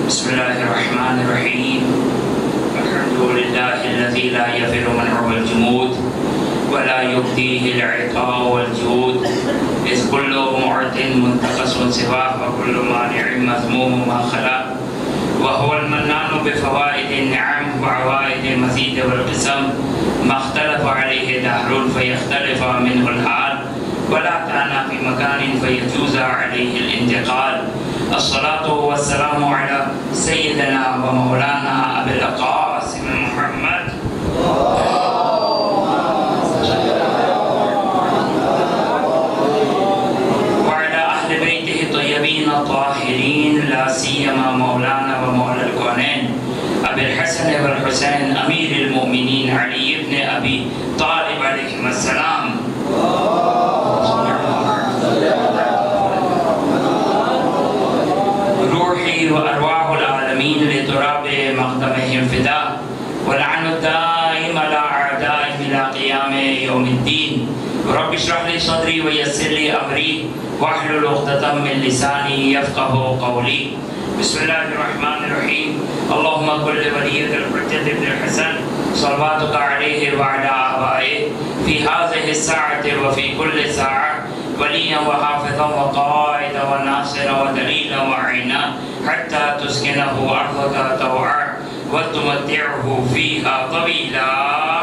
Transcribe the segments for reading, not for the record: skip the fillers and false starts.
بسم الله الرحمن الرحيم. الحمد لله الذي لا يفر منعه الجمود ولا يبديه العطاء والجود، إذ كل معد منتقص سواه وكل مانع مذموم ما خلا، وهو المنان بفوائد النعم وعوائد المزيد والقسم، ما اختلف عليه دهر فيختلف منه الحال، ولا كان في مكان فيجوز عليه الانتقال. الصلاة والسلام على سيدنا ومولانا أبي القاسم محمد وعلى أهل بيته الطيبين الطاهرين، لا سيما مولانا ومولى الكونين أبي الحسن والحسين أمير المؤمنين علي بن أبي طالب عليهم السلام. روحي وأرواح العالمين لتراب مقدمهم فداء، ولعن الدائم على أعدائهم إلى قيام يوم الدين. رب اشرح لي صدري ويسر لي أمري واحلل عقدة من لساني يفقه قولي. بسم الله الرحمن الرحيم. اللهم كن لوليك الحجة بن الحسن صلواتك عليه وعلى آبائه في هذه الساعة وفي كل ساعة وليا وحافظا وقائدا وناصرا ودليلا وعينا، حتى تسكنه أرضك طوعا وتمتعه فيها طويلا.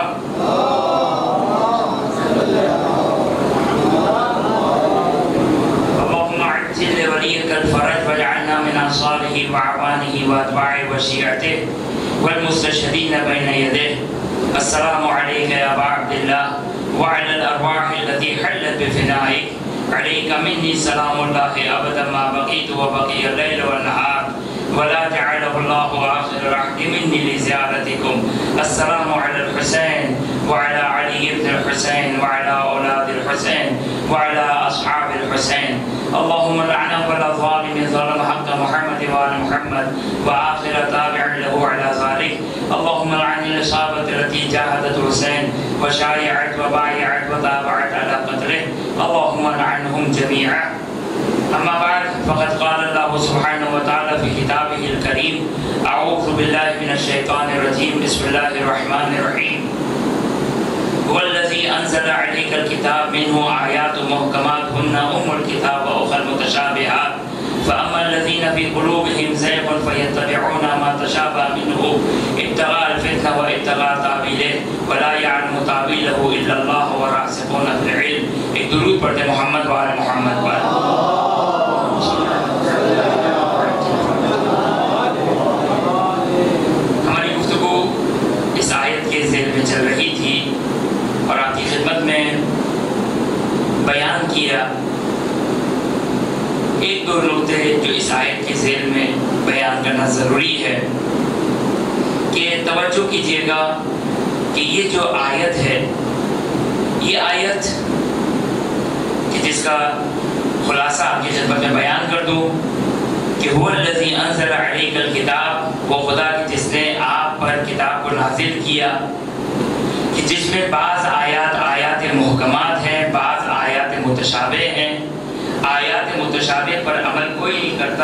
اللهم عجل لوليك الفرج واجعلنا من أنصاره وعوانه وأتباعه وشيعته والمستشهدين بين يديه. السلام عليك يا أبا عبد الله وعلى الأرواح التي حلت بفنائك. عليك مني سلام الله أبدا ما بقيت وبقي الليل والنهار، ولا جعله الله آخر العهد مني لزيارتكم. السلام على الحسين وعلى علي بن الحسين وعلى أولاد الحسين وعلى أصحاب الحسين. اللهم لعن كل ظالم ظلم حق محمد وآل محمد وآخر تابع له على ذلك. اللهم لعن الإصابة التي جاهدت الحسين وشايعت وبايعت وتابعت على قتله. اللهم لعنهم جميعا. أما بعد، فقد قال الله سبحانه وتعالى في كتابه الكريم: أعوذ بالله من الشيطان الرجيم، بسم الله الرحمن الرحيم. هو الذي أنزل عليك الكتاب منه آيات محكمات هن أم الكتاب وأخرى متشابهات، فأما الذين في قلوبهم زيغ فيتبعون ما تشابه منه ابتغاء الفتنة وابتغاء تأويله ولا يعلم تأويله إلا الله والراسخون في العلم. ایک درود پڑھتے محمد وآل محمد پر. ہماری گفتگو اس آیت کے ذیل میں چل رہی تھی اور آپ کی خدمت میں بیان کیا ایک دو نقطے جو اس آیت کے ذیل میں بیان کرنا ضروری ہے کہ توجہ کیجیے گا کہ یہ جو آیت ہے، یہ آیت کہ جس کا خلاصہ آپ کی خدمت میں بیان کر دوں کہ هو الذی انزل علیک الکتاب، وہ خدا کی جس نے آپ پر کتاب کو نازل کیا، کہ جس میں بعض آیات محکمات ہیں، بعض آیات متشابہ ہیں. آیات متشابہ پر عمل کوئی نہیں کرتا.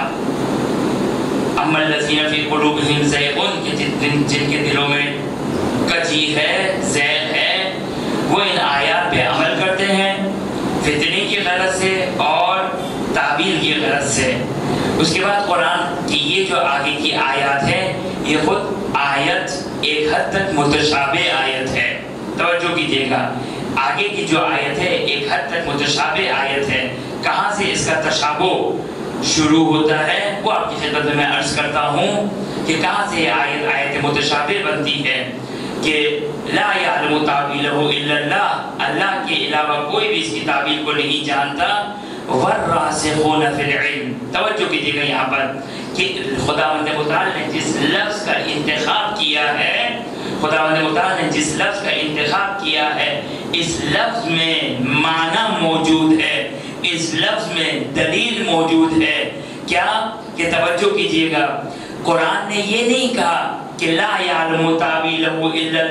اما الذین فی قلوبہم زیغ، کہ جن کے دلوں میں کجی ہے، زیغ ہے، وہ ان آیات پہ عمل کرتے ہیں فتنے کی غرض سے اور تعبیر کی غرض سے. اس کے بعد قرآن کی یہ جو آگے کی آیات ہے، یہ خود آیت ایک حد تک متشابہ آیت ہے. توجہ کیجیے گا، آگے کی جو آیت ہے ایک حد تک متشابہ آیت ہے. کہاں سے اس کا تشابہ شروع ہوتا ہے وہ آپ کی خدمت میں عرض کرتا ہوں کہ کہاں سے یہ آیت متشابہ بنتی ہے. کہ لا یعلم تاویلہ الا اللہ، اللہ کے علاوہ کوئی بھی اس کی تعبیر کو نہیں جانتا. والراسخون فی العلم، توجہ کیجیے گا یہاں پر کہ خداوند متعال نے جس لفظ کا انتخاب کیا ہے، خداوند متعال نے جس لفظ کا انتخاب کیا ہے، اس لفظ میں معنی موجود ہے، اس لفظ میں دلیل موجود ہے. کیا کہ توجہ کیجیے گا، قرآن نے یہ نہیں کہا کہ لا یعلم تاویلہ الا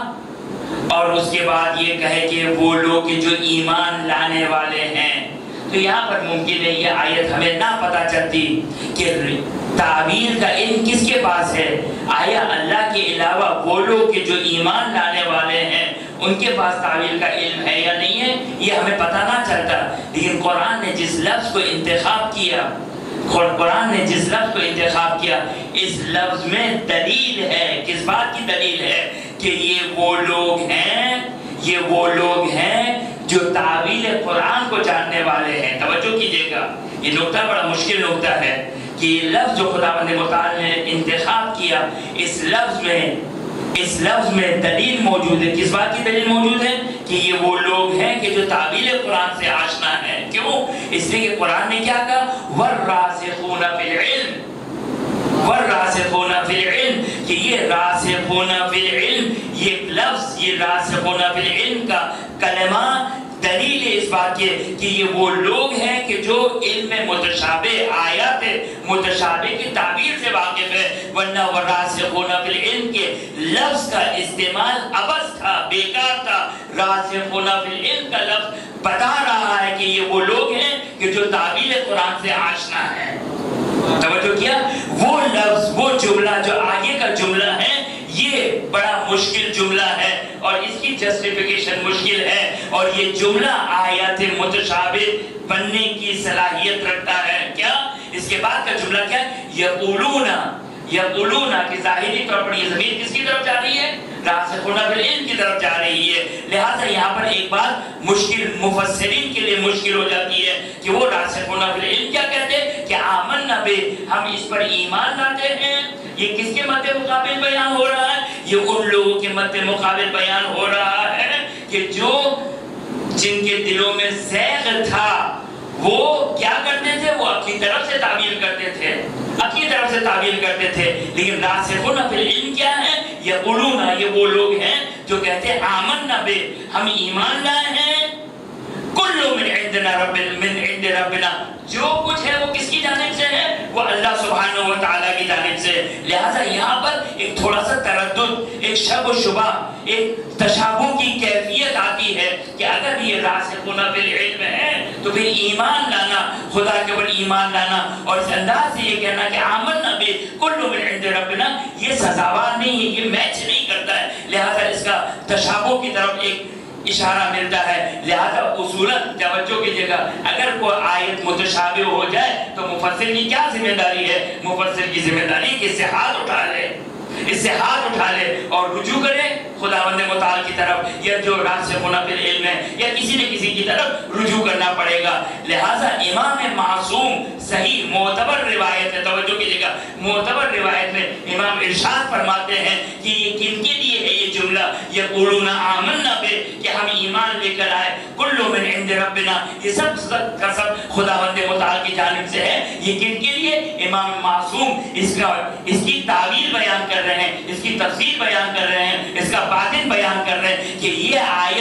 اللہ اور اس کے بعد یہ کہے کہ وہ لوگ جو ایمان لانے والے ہیں. تو یہاں پر ممکن ہے یہ آیت ہمیں نہ پتہ چلتی کہ تعویل کا علم کس کے پاس ہے. آیا اللہ کے علاوہ وہ لوگ کہ جو ایمان لانے والے ہیں ان کے پاس تعویل کا علم ہے یا نہیں ہے, یہ ہمیں پتہ نہ چلتا. لیکن قرآن نے جس لفظ کو انتخاب کیا, قرآن نے جس لفظ کو انتخاب کیا, اس لفظ میں دلیل ہے. کس بات کی دلیل ہے؟ کہ یہ وہ لوگ ہیں جو تعویل قرآن کو جاننے والے ہیں. توجہ کیجئے گا, یہ نقطہ بڑا مشکل نقطہ ہے کہ یہ لفظ جو خداوند متعال نے انتخاب کیا, اس لفظ میں دلیل موجود ہے. کس بات کی دلیل موجود ہے؟ کہ یہ وہ لوگ ہیں کہ جو تعویل قرآن سے آشنا ہیں. کیوں؟ اس لیے کہ قرآن نے کیا کہا, والراسخون فی العلم, والراسخون فی العلم, کہ یہ راسخون فی العلم, یہ لفظ, یہ راسخون فی العلم کا کلمہ دلیل ہے اس بات کے کہ یہ وہ لوگ ہیں کہ جو علم متشابہ, آیات متشابہ کی تعبیر سے واقف ہے. ورنہ والراسخون فی العلم کے لفظ کا استعمال عبث تھا, بیکار تھا. راسخون فی العلم کا لفظ بتا رہا ہے کہ یہ وہ لوگ ہیں کہ جو تعبیر قرآن سے آشنا ہے. توجہ کیا؟ وہ لفظ, وہ جملہ جو آگے کا جملہ ہے, یہ بڑا مشکل جملہ ہے اور اس کی جسٹیفیکیشن مشکل ہے, اور یہ جملہ آیات متشابہ بننے کی صلاحیت رکھتا ہے. کیا اس کے بعد کا جملہ کیا ہے؟ یقولون کی ظاہری طور پر یہ ضمیر کس کی طرف جا رہی ہے؟ راسخون فی العلم کی طرف جا رہی ہے. لہٰذا یہاں پر ایک بات مشکل, مفسرین کے لیے مشکل ہو جاتی ہے کہ وہ راسخون فی العلم کیا کہتے ہیں کہ آمنا بہ, ہم اس پر ایمان لاتے ہیں. یہ کس کے مد مقابل بیان ہو رہا ہے؟ یہ ان لوگوں کے مد مقابل بیان ہو رہا ہے کہ جن کے دلوں میں زیغ تھا, وہ کیا کرتے تھے؟ وہ اپنی طرف سے تعبیر کرتے تھے, اپنی طرف سے تعبیر کرتے تھے. لیکن راسخون فی العلم کیا ہے؟ یقولون, یہ وہ لوگ ہیں جو کہتے ہیں آمنا بہ, ہم ایمان لائے ہیں, کل من عند ربنا, جو کچھ ہے وہ کس کی جانب سے ہے؟ وہ اللہ سبحانہ و تعالیٰ کی جانب سے. لہٰذا یہاں پر ایک تھوڑا سا تردد, ایک شک و شبہ, ایک تشابہ کی کیفیت آتی ہے کہ اگر یہ راسخون فی العلم ہے تو پھر ایمان لانا, خدا کے اوپر ایمان لانا اور اس انداز سے یہ کہنا کہ آمنا بہ کل من عند ربنا, یہ سزاوار نہیں ہے, یہ میچ نہیں کرتا ہے. لہٰذا اس کا تشابہ کی طرف ایک اشارہ ملتا ہے. لہذا اصولاً توجہ کیجیے گا, اگر کوئی آیت متشابہ ہو جائے تو مفسر کی کیا ذمہ داری ہے؟ مفسر کی ذمہ داری کہ اس سے ہاتھ اٹھا لے, اس سے ہاتھ اٹھا لے اور رجوع کرے خداوند متعال کی طرف, یا جو راسخون فی العلم ہے, یا کسی نہ کسی کی طرف رجوع کرنا پڑے گا. لہٰذا امام معصوم صحیح معتبر روایت ہے, توجہ کیجیے گا, معتبر روایت میں امام ارشاد فرماتے ہیں کہ یہ کن کے لیے ہے یہ جملہ یقولون آمنا بہ, کہ ہم ایمان لے کر آئے, کل من عند ربنا, یہ سب کا سب خداوند متعال کی جانب سے ہے. یہ کن کے لیے؟ امام معصوم اس کی تعویل بیان کر رہے ہیں, اس کی تفسیر بیان کر رہے ہیں, اس کا باطن بیان کر رہے ہیں کہ یہ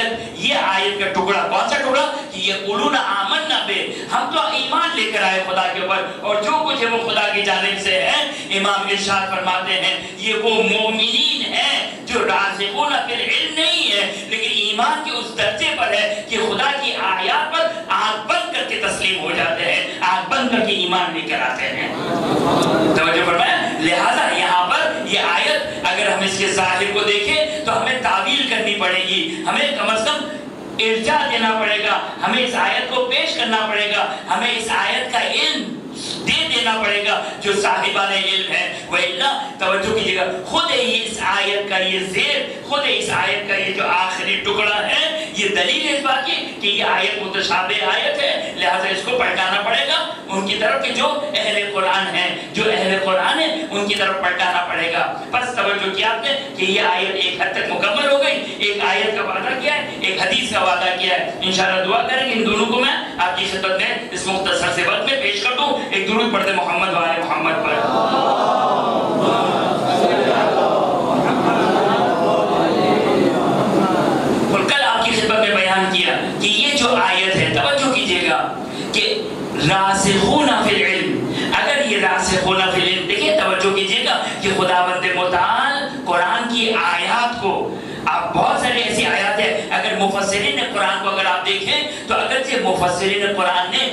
آیت کا ٹکڑا, کون سا ٹکڑا؟ کہ یقولون آمنا بہ, ہم تو ایمان لے کر آئے خدا کے اوپر اور جو کچھ ہے وہ خدا کی جانب سے ہے. امام ارشاد فرماتے ہیں یہ وہ مومنین ہیں جو راسخون فی العلم نہیں ہے لیکن ایمان کے اس درجے پر ہے کہ خدا کی آیات پر آنکھ بند کر کے تسلیم ہو جاتے ہیں, آنکھ بند کر کے ایمان لے کر آتے ہیں. توجہ فرمایا. لہذا یہاں پر یہ آیت اگر ہم اس کے ظاہر کو دیکھیں تو ہمیں تعویل کرنی پڑے گی, ہمیں کم از کم ارجاء دینا پڑے گا, ہمیں اس آیت کو پیش کرنا پڑے گا, ہمیں اس آیت کا علم دے دینا پڑے گا جو صاحبان علم ہے. وَإِلَّا, توجہ کیجیے گا, خود اس آیت کا یہ زیر, خود اس آیت کا یہ جو آخری ٹکڑا ہے, یہ دلیل ہے اس بات کی کہ یہ آیت متشابہ آیت ہے. لہٰذا اس کو پلٹانا پڑے گا ان کی طرف کہ جو اہل قرآن ہیں, جو اہل قرآن ہیں ان کی طرف پلٹانا پڑے گا. بس توجہ کیا آپ نے کہ یہ آیت ایک حد تک مکمل ہو گئی, ایک آیت کا وعدہ کیا ہے, ایک حدیث کا وعدہ کیا ہے. انشاءاللہ دعا کریں کہ ان دونوں کو میں آپ کی خدمت میں اس مختصر سے وقت میں پیش کر دوں. ایک درود پڑھتے محمد و آل محمد پر. اور کل آپ کی خدمت میں بیان کیا کہ یہ جو آیت ہے, توجہ کیجیے گا کہ راسخون فی العلم, اگر یہ راسخون فی العلم, دیکھیں توجہ کیجیے گا کہ خداوند متعال قرآن کی آیات کو, آپ بہت ساری ایسی آیات ہیں اگر مفسرین قرآن کو اگر آپ دیکھیں تو اگرچہ مفسرین قرآن نے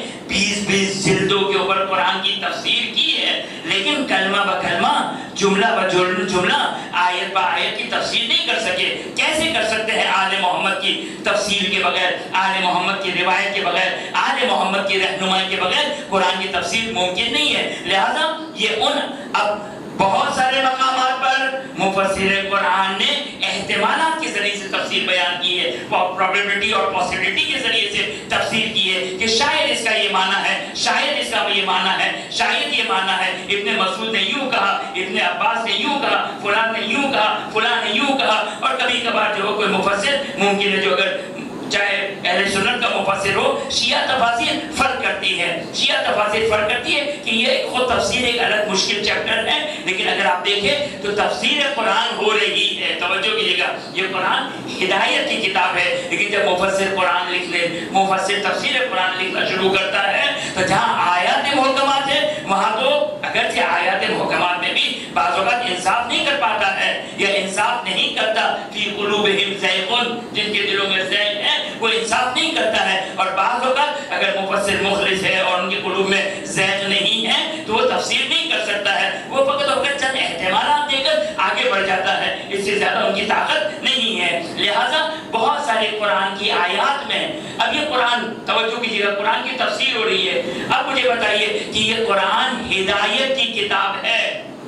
20 جلدوں کے اوپر قرآن کی تفسیر کی ہے، لیکن کلمہ بکلمہ، جملہ جملہ، آیت با آیت کی تفسیر نہیں کر سکے۔ کیسے کر سکتے ہیں آل محمد کی تفسیر کے بغیر، آل محمد کی روایت کے بغیر، آل محمد کی رہنمائی کے بغیر قرآن کی تفسیر ممکن نہیں ہے۔ لہذا یہ اب بہت سارے مقامات پر مفسر قرآن نے احتمالات کے ذریعے سے تفسیر بیان کی ہے، پروبیبلٹی اور پاسبلٹی کے ذریعے سے تفسیر کی ہے کہ شاید اس کا یہ معنی ہے، شاید اس کا یہ معنی ہے، شاید یہ معنی ہے۔ ابن مسعود نے یوں کہا، ابن عباس نے یوں کہا، فلان نے یوں کہا، فلان نے یوں کہا۔ اور کبھی کبھار جو کوئی مفسر ممکن ہے جو اگر چاہے اہل سنت کا مفسر ہو، شیعہ تفاسیر فرق کرتی ہے، شیعہ تفاسیر فرق کرتی ہے کہ یہ خود تفسیر ایک الگ مشکل چیپٹر ہے، لیکن اگر آپ دیکھیں تو تفسیر قرآن ہو رہی ہے۔ توجہ کیجیے گا، یہ قرآن ہدایت کی کتاب ہے، لیکن جب مفسر قرآن لکھ لے، مفسر تفسیر قرآن لکھنا شروع کرتا ہے تو جہاں آیات محکمات ہے وہاں تو اگرچہ آیات محکمات میں بھی بعض اوقات انصاف نہیں کر پاتا ہے یا انصاف نہیں کرتا، فی قلوبہم زیغ، جن کے دلوں میں زیغ ہے وہ انصاف نہیں کرتا ہے۔ اور بعض اوقات اگر مفسر مخلص ہے اور ان کے قلوب میں زیغ نہیں ہے تو وہ تفسیر نہیں کر سکتا ہے، وہ فقط اور چند احتمالات دے کر آگے بڑھ جاتا ہے، اس سے زیادہ ان کی طاقت نہیں ہے۔ لہٰذا بہت سارے قرآن کی آیات میں، اب یہ قرآن، توجہ کیجیے گا، قرآن کی تفسیر ہو رہی ہے۔ اب مجھے بتائیے کہ یہ قرآن ہدایت کی کتاب ہے،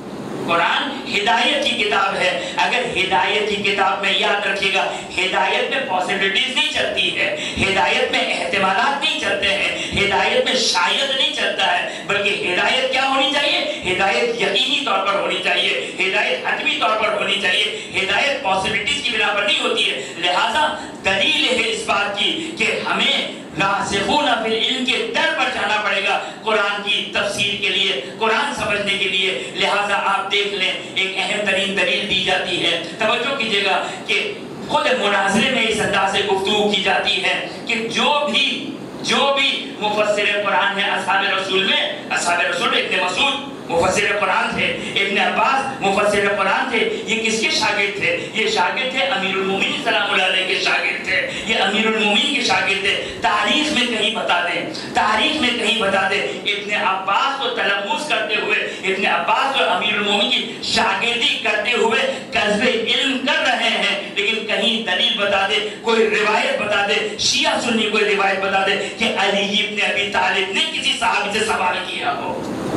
قرآن ہدایت کی کتاب ہے۔ اگر ہدایت کی کتاب میں، یاد رکھیے گا، ہدایت میں پاسبلٹیز نہیں چلتی ہے، ہدایت میں احتمالات نہیں چلتے ہیں، ہدایت میں شاید نہیں چلتا ہے، بلکہ ہدایت کیا ہونی چاہیے؟ ہدایت یقینی طور پر ہونی چاہیے، ہدایت حتمی طور پر ہونی چاہیے، ہدایت پاسبلٹیز کی بنا پر نہیں ہوتی ہے۔ لہٰذا دلیل ہے اس بات کی کہ ہمیں راسخون فی العلم کے در پر جانا پڑے گا قرآن کی تفسیر کے لیے، قرآن سمجھنے کے لیے۔ لہٰذا آپ دیکھ لیں، ایک اہم ترین دلیل دی جاتی ہے، توجہ کیجیے گا، کہ خود مناظرے میں اس انداز سے گفتگو کی جاتی ہے کہ جو بھی مفسر قرآن ہے اصحاب رسول میں، اصحاب رسول ابن مسعود مفسر قرآن تھے، ابن عباس مفسر قرآن تھے، یہ کس کے شاگرد تھے؟ یہ شاگرد تھے امیر المومنین سلام اللہ علیہ کے شاگرد تھے، یہ امیر المومنین کے شاگرد تھے۔ تاریخ میں کہیں بتا دیں، تاریخ میں کہیں بتا دیں ابن عباس کو تلموذ کرتے ہوئے، ابن عباس کو امیر المومنین کی شاگردی کرتے ہوئے کسب علم کر رہے ہیں، لیکن کہیں دلیل بتا دے، کوئی روایت بتا دے، شیعہ سنی کوئی روایت بتا دے کہ علی ابن ابی طالب نے کسی صحابی سے سوال کیا ہو،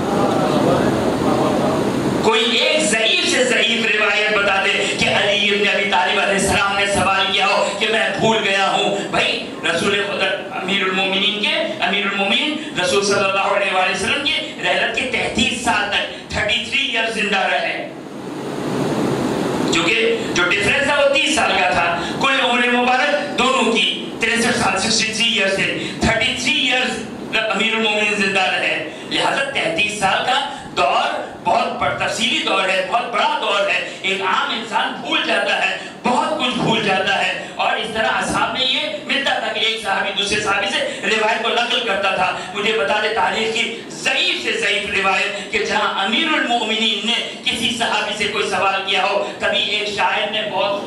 کوئی ایک ضعیف سے ضعیف روایت بتا دے کہ علی ابن ابی طالب علیہ السلام نے سوال کیا ہو کہ میں بھول گیا ہوں۔ بھائی رسول خدا امیر المومنین رسول صلی اللہ علیہ وآلہ وسلم کی رحلت کے 33 سال تک 33 ایئر زندہ رہے، جو ڈیفرنس تھا وہ 30 سال کا تھا، کل عمر مبارک دونوں کی 63 سال 63 ایئر سے 33 ایئر امیر المومنین زندہ رہے۔ لہذا 33 سال کا دور بہت تفصیلی دور ہے، بہت بڑا دور ہے، ایک عام انسان بھول جاتا ہے، بہت کچھ بھول جاتا ہے۔ اور اس طرح اصحاب میں یہ ملتا تھا کہ ایک صحابی دوسرے صحابی سے روایت کو نقل کرتا تھا۔ مجھے بتا دے تاریخ کی ضعیف سے ضعیف روایت کہ جہاں امیر المؤمنین نے کسی صحابی سے کوئی سوال کیا ہو، تبھی ایک شاعر نے بہت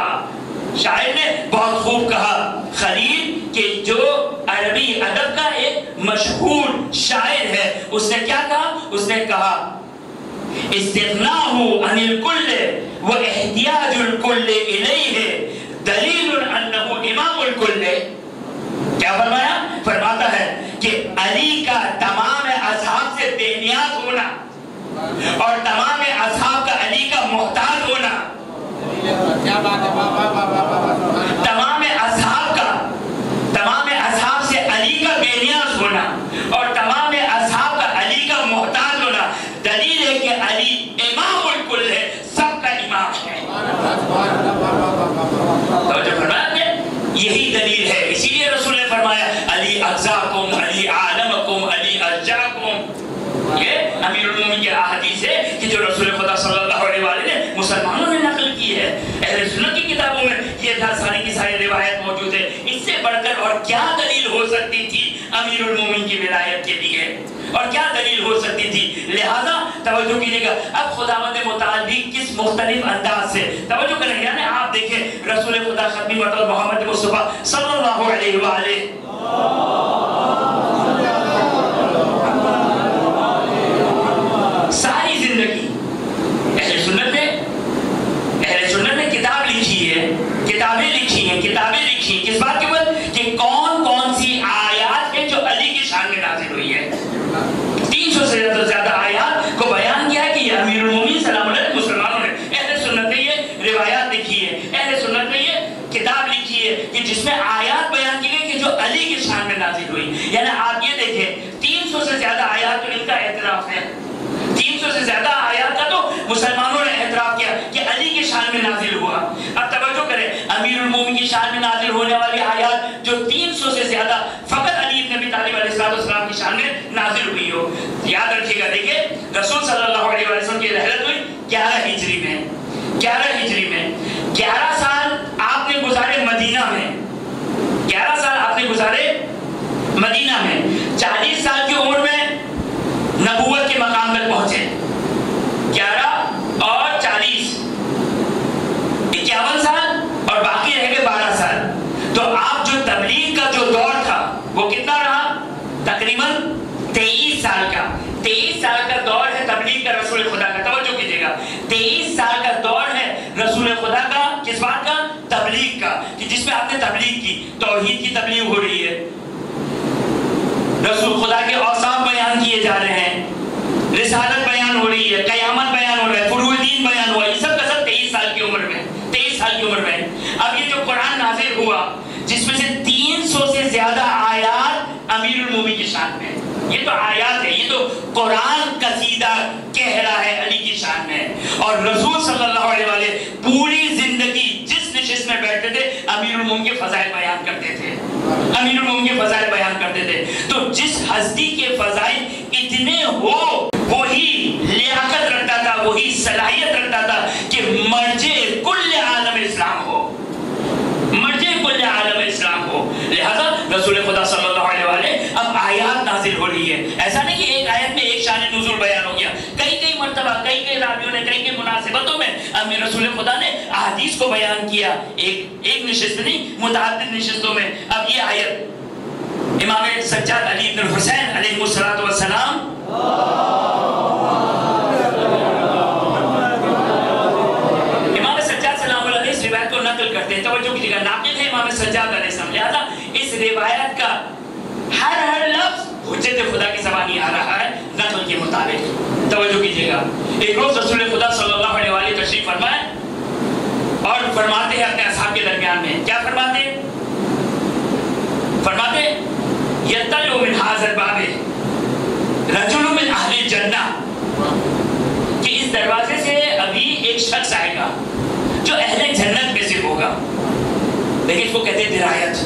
خوب کہا، خلیل کہ جو عربی ادب کا ایک مشہور شاعر ہے، اس نے کیا کہا؟ اس نے کہا استغناہ عن الکل و احتیاج الکل الیہ دلیل انہ امام الکل۔ کیا فرمایا؟ فرماتا ہے کہ علی کا تمام اصحاب سے بے نیاز ہونا اور تمام اصحاب کا علی کا محتاج ہونا، تمام اصحاب سے علی کا بے نیاز ہونا اور تمام اصحاب کا علی کا محتاج ہونا دلیل ہے کہ علی امام الکل ہے، سب کا امام ہے۔ توجہ فرمایا، یہی دلیل ہے۔ اسی لیے رسول نے فرمایا علی اغزاکم، علی عالمکم، علی ارجاکم۔ یہ امیر المومنین کی احادیث ہے کہ جو رسول خدا صلی اللہ علیہ وآلہ نے مسلمانوں نے نقل کی ہے، اہل سنت کی کتابوں میں یہ ساری کی ساری روایت موجود ہے۔ اس سے بڑھ کر اور کیا دلیل ہو سکتی تھی امیر المومنین کی ولایت کے لیے؟ اور کیا دلیل ہو سکتی تھی؟ لہذا توجہ کیجیے گا، اب خداوند متعال بھی کس مختلف انداز سے توجہ کریں گے، یعنی آپ دیکھیں رسول خدا ختمی مرتبہ محمد مصطفیٰ صلی اللہ علیہ وآلہ ساری زندگی اہل سنت نے کتاب لکھی ہے، کتابیں لکھی ہیں کس بات کے اوپر کہ کون کون سی آیات ہیں جو علی کی شان میں نازل ہوئی ہے۔ 300 سے زیادہ آیات کو بیان کیا ہے کہ یہ امیر المومنین سلام علیہ مسلمانوں نے، اہل سنت نے یہ روایات لکھی ہے، اہل سنت نے یہ کتاب لکھی ہے کہ جس میں آیات بیان کی گئی کہ جو علی کی شان میں نازل ہوئی۔ یعنی آپ یہ دیکھیں 300 سے زیادہ آیات تو ان کا اعتراف ہے، 300 سے زیادہ آیات کا تو مسلمانوں نے اعتراف کیا کہ علی کی شان میں نازل ہوا۔ اب توجہ کریں، امیر المومنین کی شان میں نازل ہونے والی آیات جو 300 سے زیادہ فقط علی بن ابی طالب علیہ السلام کی شان میں نازل ہوئی ہو۔ یاد رکھیے گا، دیکھیں رسول صلی اللہ علیہ وسلم کی رحلت ہوئی 11 ہجری میں، 11 سال آپ نے گزارے مدینہ میں، 11 سال آپ نے گزارے مدینہ میں، 40 سال کی عمر میں نبوت کے مقام تک پہنچے، 11 اور 40 51 سال اور باقی رہ گئے 12 سال۔ تو آپ جو تبلیغ کا جو دور تھا وہ کتنا رہا؟ تقریباً 23 سال کا، 23 سال کا دور ہے تبلیغ کا رسول خدا کا۔ توجہ کیجیے گا، 23 سال کا دور ہے رسول خدا کا، کس بات کا؟ تبلیغ کا، کہ جس میں آپ نے تبلیغ کی، توحید کی تبلیغ ہو رہی ہے، رسول خدا کے اوصاف بیان کیے جا رہے ہیں، رسالت بیان ہو رہی ہے، قیامت بیان ہو رہا ہے، فروع دین بیان ہوا، یہ سب کا سب 23 سال کی عمر میں، 23 سال کی عمر میں۔ اب یہ جو قرآن نازل ہوا جس میں سے 300 سے زیادہ آیات امیر المومنین کی شان میں، یہ تو آیات ہے، یہ تو قرآن قصیدہ کہہ رہا ہے علی کی شان میں، اور رسول صلی اللہ علیہ وآلہ پوری زندگی جس نشست میں بیٹھتے تھے امیر المومنین کے فضائل بیان کرتے تھے، امیر المومنین کے فضائل بیان کرتے تھے۔ تو جس ہستی کے فضائل اتنے ہو وہی لیاقت رکھتا تھا، وہی صلاحیت رکھتا تھا کہ مرجع کل عالم اسلام ہو، مرجع کل عالم اسلام ہو۔ لہذا رسول خدا صلی اللہ علیہ وآلہ اب آیات نازل ہو رہی ہے، ایسا نہیں کہ ایک آیت میں ایک شان نزول بیان ہو گیا، کئی مرتبہ کئی راویوں نے کئی مناسبتوں میں امیر رسول خدا نے احادیث کو بیان کیا، ایک نشست نہیں متعدد نشستوں میں۔ اب یہ آیت امام سجاد علی بن الحسین علیہ السلام امام سجاد سلام اللہ علیہ اس روایت کو نقل کرتے ہیں، توجہ کیجیے گا، ناقل ہے امام سجاد علیہ السلام، لہذا اس روایت کا ہر لفظ حجت خدا کی زبانی آ رہا ہے نقل کے مطابق۔ توجہ کیجیے گا، ایک روز رسول خدا صلی اللہ علیہ وآلہ تشریف فرمائے اور فرماتے ہیں اپنے اصحاب کے درمیان میں، کیا فرماتے ہیں؟ فرماتے یطلع من ھذا الباب رجل من اہل الجنہ، کہ اس دروازے سے ابھی ایک شخص آئے گا جو اہل جنت میں سے ہوگا۔ لیکن اس کو کہتے ہیں درایت،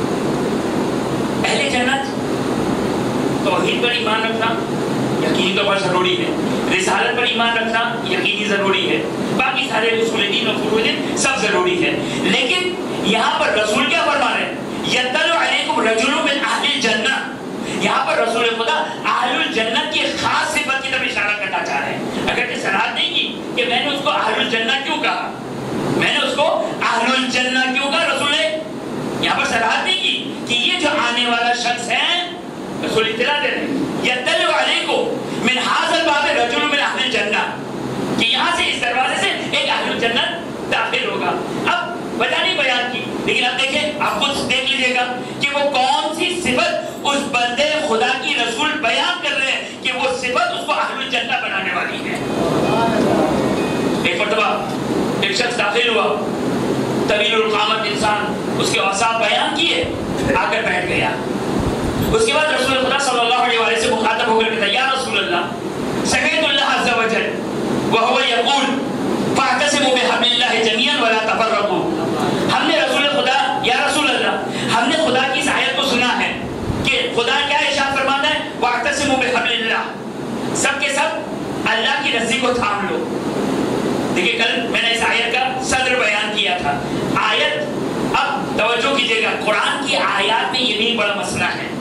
اہل جنت توحید پر ایمان رکھنا یقینی طور پر ضروری ہے، رسالت پر ایمان رکھنا یقینی ضروری ہے، باقی سارے اصول دین اور فروع دین سب ضروری ہے، لیکن یہاں پر رسول کیا فرما رہے ہیں؟ یطلع علیکم رجل من اہل الجنہ، یہاں پر رسول خدا اہل الجنت کی خاص صفت کی طرف اشارہ کرنا چاہ رہے ہیں۔ اگر یہ صراحت نہیں کی کہ میں نے اس کو اہل الجنہ کیوں کہا، میں نے اس کو اہل الجنہ کیوں کہا، رسول نے یہاں پر صراحت نہیں کی کہ یہ جو آنے والا شخص ہے، رسول اطلاع دے رہے ہیں یطلع علیکم من ھذا الباب رجل من اہل الجنہ، کہ یہاں سے اس دروازے سے ایک اہل الجنت داخل ہوگا۔ اب وجہ نہیں بیان کی، لیکن اب دیکھیں، آپ خود دیکھ لیجیے گا کہ وہ کون سی صفت اس بندے خدا کی رسول بیان کر رہے ہیں کہ وہ صفت اس کو اہل الجنہ بنانے والی ہے۔ ایک مرتبہ ایک شخص داخل ہوا، طویل القامت انسان، اس کے اوصاف بیان کیے، آ کر بیٹھ گیا۔ اس کے بعد رسول خدا صلی اللہ علیہ وآلہ سے مخاطب ہو کر کہتا یا رسول اللہ سمعت اللہ عز وجل وهو يقول فاعتصموا بحبل اللہ جميعا ولا تفرقوا، ہم نے رسول خدا یا رسول اللہ ہم نے خدا کی اس آیت کو سنا ہے کہ خدا کیا ارشاد فرماتا ہے واعتصموا بحبل اللہ، سب کے سب اللہ کی رسی کو تھام لو۔ دیکھیں کل میں نے اس آیت کا صدر بیان کیا تھا، آیت اب توجہ کیجیے گا، قرآن کی آیات میں یہ بھی بڑا مسئلہ ہے،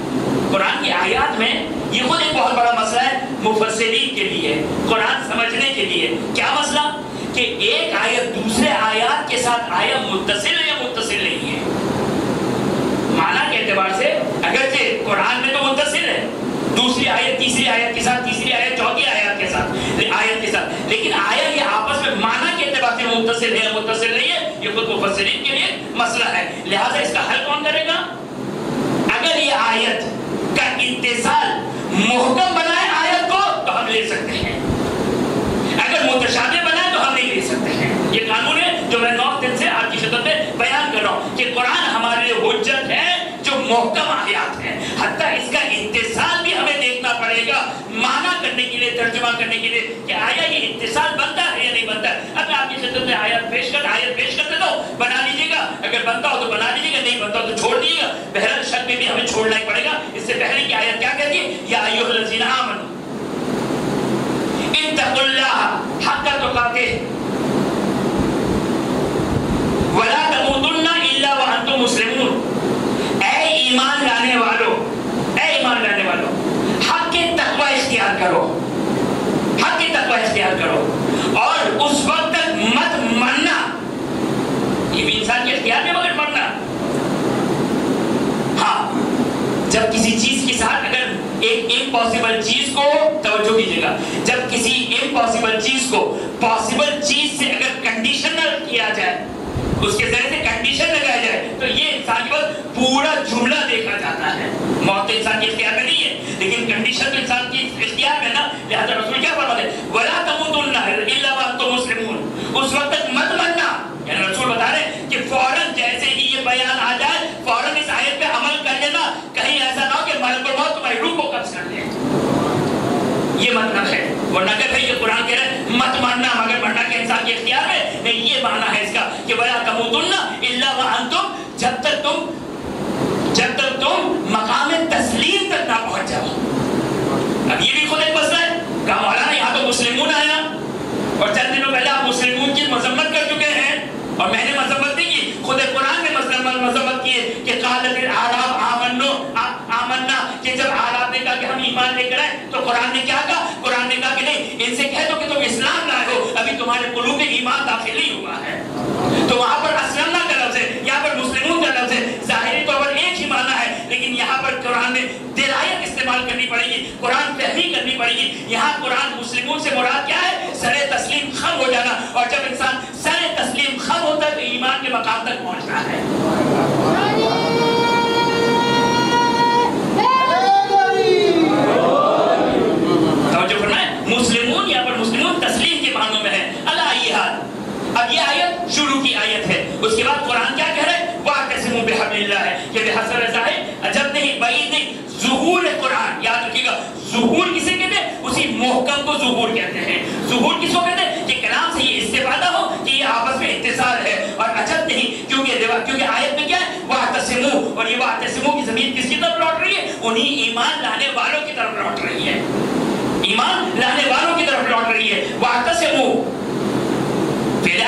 قرآن کی آیات میں یہ خود ایک بہت بڑا مسئلہ ہے مفسرین کے لیے، قرآن سمجھنے کے لیے۔ کیا مسئلہ؟ کہ ایک آیت دوسرے آیات کے ساتھ آیا متصل ہے یا متصل نہیں ہے۔ معنی کے اعتبار سے اگرچہ قرآن میں تو متصل ہے، دوسری آیت تیسری آیت کے ساتھ، تیسری آیت چوتھی آیت کے ساتھ، لیکن آیا یہ آپس میں معنی کے اعتبار سے متصل ہے یا متصل نہیں ہے، یہ خود مفسرین کے لیے مسئلہ ہے۔ لہٰذا اس کا حل کون کرے گا؟ اگر یہ آیت کا اتصال محکم بنائے آیت کو تو ہم لے سکتے ہیں، اگر متشابہ بنائے تو ہم نہیں لے سکتے ہیں۔ یہ قانون ہے جو میں 9 دن سے آج کی خدمت میں بیان کر رہا ہوں کہ قرآن ہمارے لیے حجت ہے جو محکم آیات ہیں، حتیٰ اس کا اتصال بھی ہمیں دیکھنا پڑے گا معنی کرنے کے لیے، ترجمہ کرنے کے لیے کہ آیا یہ اتصال بنتا ہے یا نہیں بنتا ہے۔ اب میں آپ کی خدمت میں آیت پیش کر دیتا ہوں، بنا لیجیے گا، اگر بنتا ہو تو بنا لیجیے گا، نہیں بنتا ہو تو چھوڑ دیجیے گا۔ بہرحال شک میں بھی ہمیں چھوڑنا ہی پڑے گا۔ اس سے پہلے کی آیت کیا کہتی ہے؟ یا ایھا الذین آمنوا اتقوا اللہ حق تقاتہ ولا تموتن الا وانتم مسلمون۔ اے ایمان لانے والوں، اے ایمان لانے والوں، حق کے تقوی اختیار کرو، حق کے تقوی اختیار کرو، اور اس وقت تک مت مرنا۔ یہ بھی انسان کے اختیار میں مگر مرنا۔ ہاں، جب کسی چیز کے ساتھ اگر ایک امپاسبل چیز کو، توجہ کیجیے گا، جب کسی امپاسبل چیز کو پاسبل چیز سے اگر کنڈیشنل کیا جائے، اس کے ذریعے سے کنڈیشن لگایا جائے، تو یہ انسان کے پاس پورا جملہ دیکھا جاتا ہے۔ موت تو انسان کے اختیار میں نہیں ہے، لیکن کنڈیشن تو انسان کی اختیار میں نا۔ لہذا رسول کیا فرماتے ہیں؟ وَلَا تَمُوتُنَّ إِلَّا وَأَنْتُمْ مُسْلِمُونَ۔ اس وقت تک مت مرنا، یعنی رسول بتا رہے ہیں کہ فوراً جیسے ہی یہ بیان آ جائے فوراً اس آیت پہ عمل کر لینا، کہیں ایسا نہ ہو کہ ملک الموت تمہاری روح کو قبض کر لے۔ یہ مطلب ہے، ورنہ کہ بھائی یہ قرآن کہہ رہے ہیں مت مرنا مگر مرنا کے انسان کے اختیار میں نہیں۔ یہ معنی ہے اس کا کہ وَلَا تَمُوتُنَّ إِلَّا وَأَنْتُمْ، جب تک تم مقام تسلیم تک نہ پہنچ جاؤ۔ اب یہ بھی خود ایک مسئلہ ہے، کہا مولانا یہاں تو مسلمون آیا، اور چند دنوں پہلے آپ مسلمون کی مذمت کر چکے ہیں، اور میں نے مذمت نہیں کی، خود قرآن نے مذمت کی ہے کہ قالت الاعراب آمنا، کہ جب اعراب نے کہا کہ ہم ایمان لے کر آئے تو قرآن نے کیا کہا؟ قرآن نے کہا کہ نہیں، ان سے کہہ دو کہ تم اسلام لائے ہو، ابھی تمہارے قلوب میں ایمان داخل نہیں ہوا ہے۔ تو وہاں پر اسلمنا کا لفظ ہے، یہاں پر مسلمون کا لفظ ہے، ظاہری طور پر ایک ہی معنی ہے، لیکن یہاں پر قرآن میں درایت استعمال کرنی پڑے گی، قرآن فہمی کرنی پڑے گی۔ یہاں قرآن مسلمون سے مراد کیا ہے؟ سر تسلیم خم ہو جانا، اور جب انسان سر تسلیم خم ہوتا ہے تو ایمان کے مقام تک پہنچنا ہے۔ توجہ فرمائیں، مسلمون یہاں پر مسلمون تسلیم کے معنوں میں ہے۔ اللہ حال اب یہ آیت شروع کی آیت ہے، اس کے بعد قرآن کیا کہہ رہے ہیں؟ وَاعْتَصِمُوا بِحَبْلِ اللَّهِ، کہ بحسب ظاہر عجب نہیں بعید نہیں، ظہور قرآن، یاد رکھیے گا، ظہور کسے کہتے ہیں؟ اسی محکم کو ظہور کہتے ہیں۔ ظہور کس کو کہتے ہیں؟ کہ کلام سے یہ استفادہ ہو کہ یہ آپس میں اتصال ہے، اور عجب نہیں کیونکہ آیت میں کیا ہے؟ وَاعْتَصِمُوا، اور یہ وَاعْتَصِمُوا کی ضمیر کس کی طرف لوٹ رہی ہے؟ انہی ایمان لانے والوں کی طرف لوٹ رہی ہے، ایمان لانے والوں کی طرف لوٹ رہی ہے۔ وَاعْتَصِمُوا فعل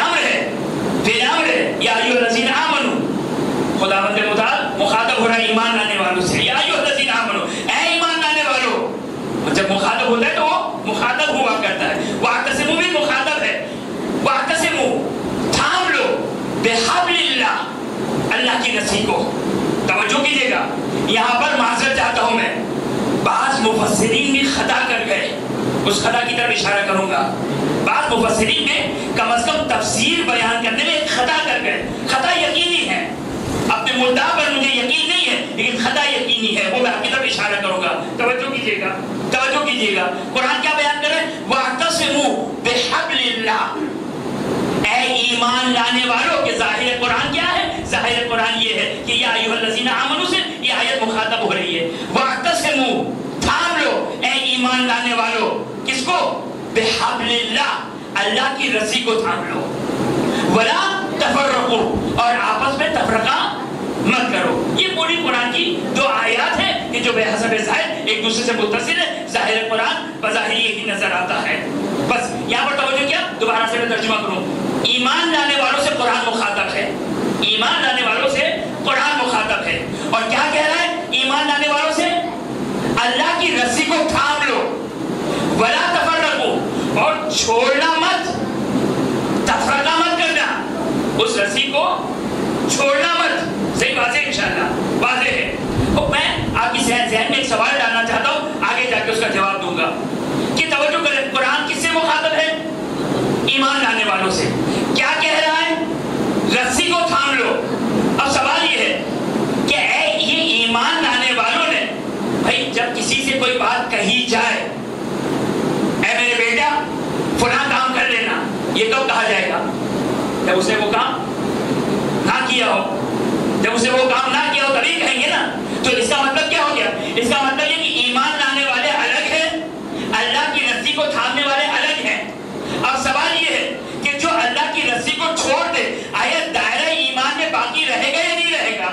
امر ہے، یا ایھا الذین آمنوا، خداوند متعال مخاطب ہو رہا ہے ایمان لانے والوں سے، یا ایھا الذین آمنوا، اے ایمان لانے والوں۔ جب مخاطب ہوتا ہے تو وہ مخاطب ہوا کرتا ہے۔ واعتصموا بھی مخاطب ہے، واعتصموا تھام لو بحبل اللہ، اللہ کی رسی کو۔ توجہ کیجیے گا، یہاں پر معذرت چاہتا ہوں میں، بعض مفسرین بھی خطا کر گئے، اس خطا کی طرف اشارہ کروں گا۔ بعض مفسرین نے کم از کم تفسیر بیان کرنے میں ایک خطا کر گئے، خطا یقینی ہے، اپنے مدعا پر مجھے یقین نہیں ہے لیکن خطا یقینی ہے، وہ میں آپ کی طرف اشارہ کروں گا۔ توجہ کیجیے گا، توجہ کیجیے گا، قرآن کیا بیان کر رہے ہیں؟ وَاعْتَصِمُوا بِحَبْلِ اللَّهِ، اے ایمان لانے والوں، کہ ظاہر قرآن کیا ہے؟ ظاہر قرآن یہ ہے کہ یا ایھا الذین آمنوا سے یہ آیت مخاطب ہو رہی ہے۔ وَاعْتَصِمُوا تھام لو اے ایمان لانے والوں، کس کو؟ بحبل اللہ، اللہ کی رسی کو تھام لو۔ ولا تفرقوا، اور آپس میں تفرقہ مت کرو۔ یہ پوری قرآن کی 2 آیات ہیں کہ جو بحسب ظاہر ایک دوسرے سے متصل ہے۔ ظاہر قرآن بظاہر یہی نظر آتا ہے۔ بس یہاں پر توجہ کیا، دوبارہ سے میں ترجمہ کروں، ایمان لانے والوں سے قرآن مخاطب ہے، ایمان لانے والوں سے قرآن مخاطب ہے، اور کیا کہہ رہا ہے ایمان لانے والوں سے؟ ولا تفرقوا، اور چھوڑنا مت، تفرقہ مت کرنا، اس رسی کو چھوڑنا مت. صحیح واضح ہے انشاءاللہ، واضح ہے. اور میں آپ کی ذہن میں ایک سوال ڈالنا چاہتا ہوں، آگے جا کے اس کا جواب دوں گا کہ توجہ کریں. قرآن کس سے مخاطب ہے؟ ایمان لانے والوں سے. کیا کہہ رہا ہے؟ رسی کو تھام لو. اب سوال یہ ہے کہ اے یہ ایمان لانے والوں نے، بھائی جب کسی سے کوئی بات کہی جائے، اے میرے بیٹا فلاں کام کر لینا، یہ کب کہا جائے گا؟ جب اسے وہ کام نہ کیا ہو. جب اسے وہ کام نہ کیا ہو تبھی کہیں گے نا. تو اس کا مطلب کیا ہو گیا؟ اس کا مطلب یہ کہ ایمان لانے والے الگ ہیں، اللہ کی رسی کو تھامنے والے الگ ہیں. اب سوال یہ ہے کہ جو اللہ کی رسی کو چھوڑ دے، آیا دائرہ ایمان میں باقی رہے گا یا نہیں رہے گا؟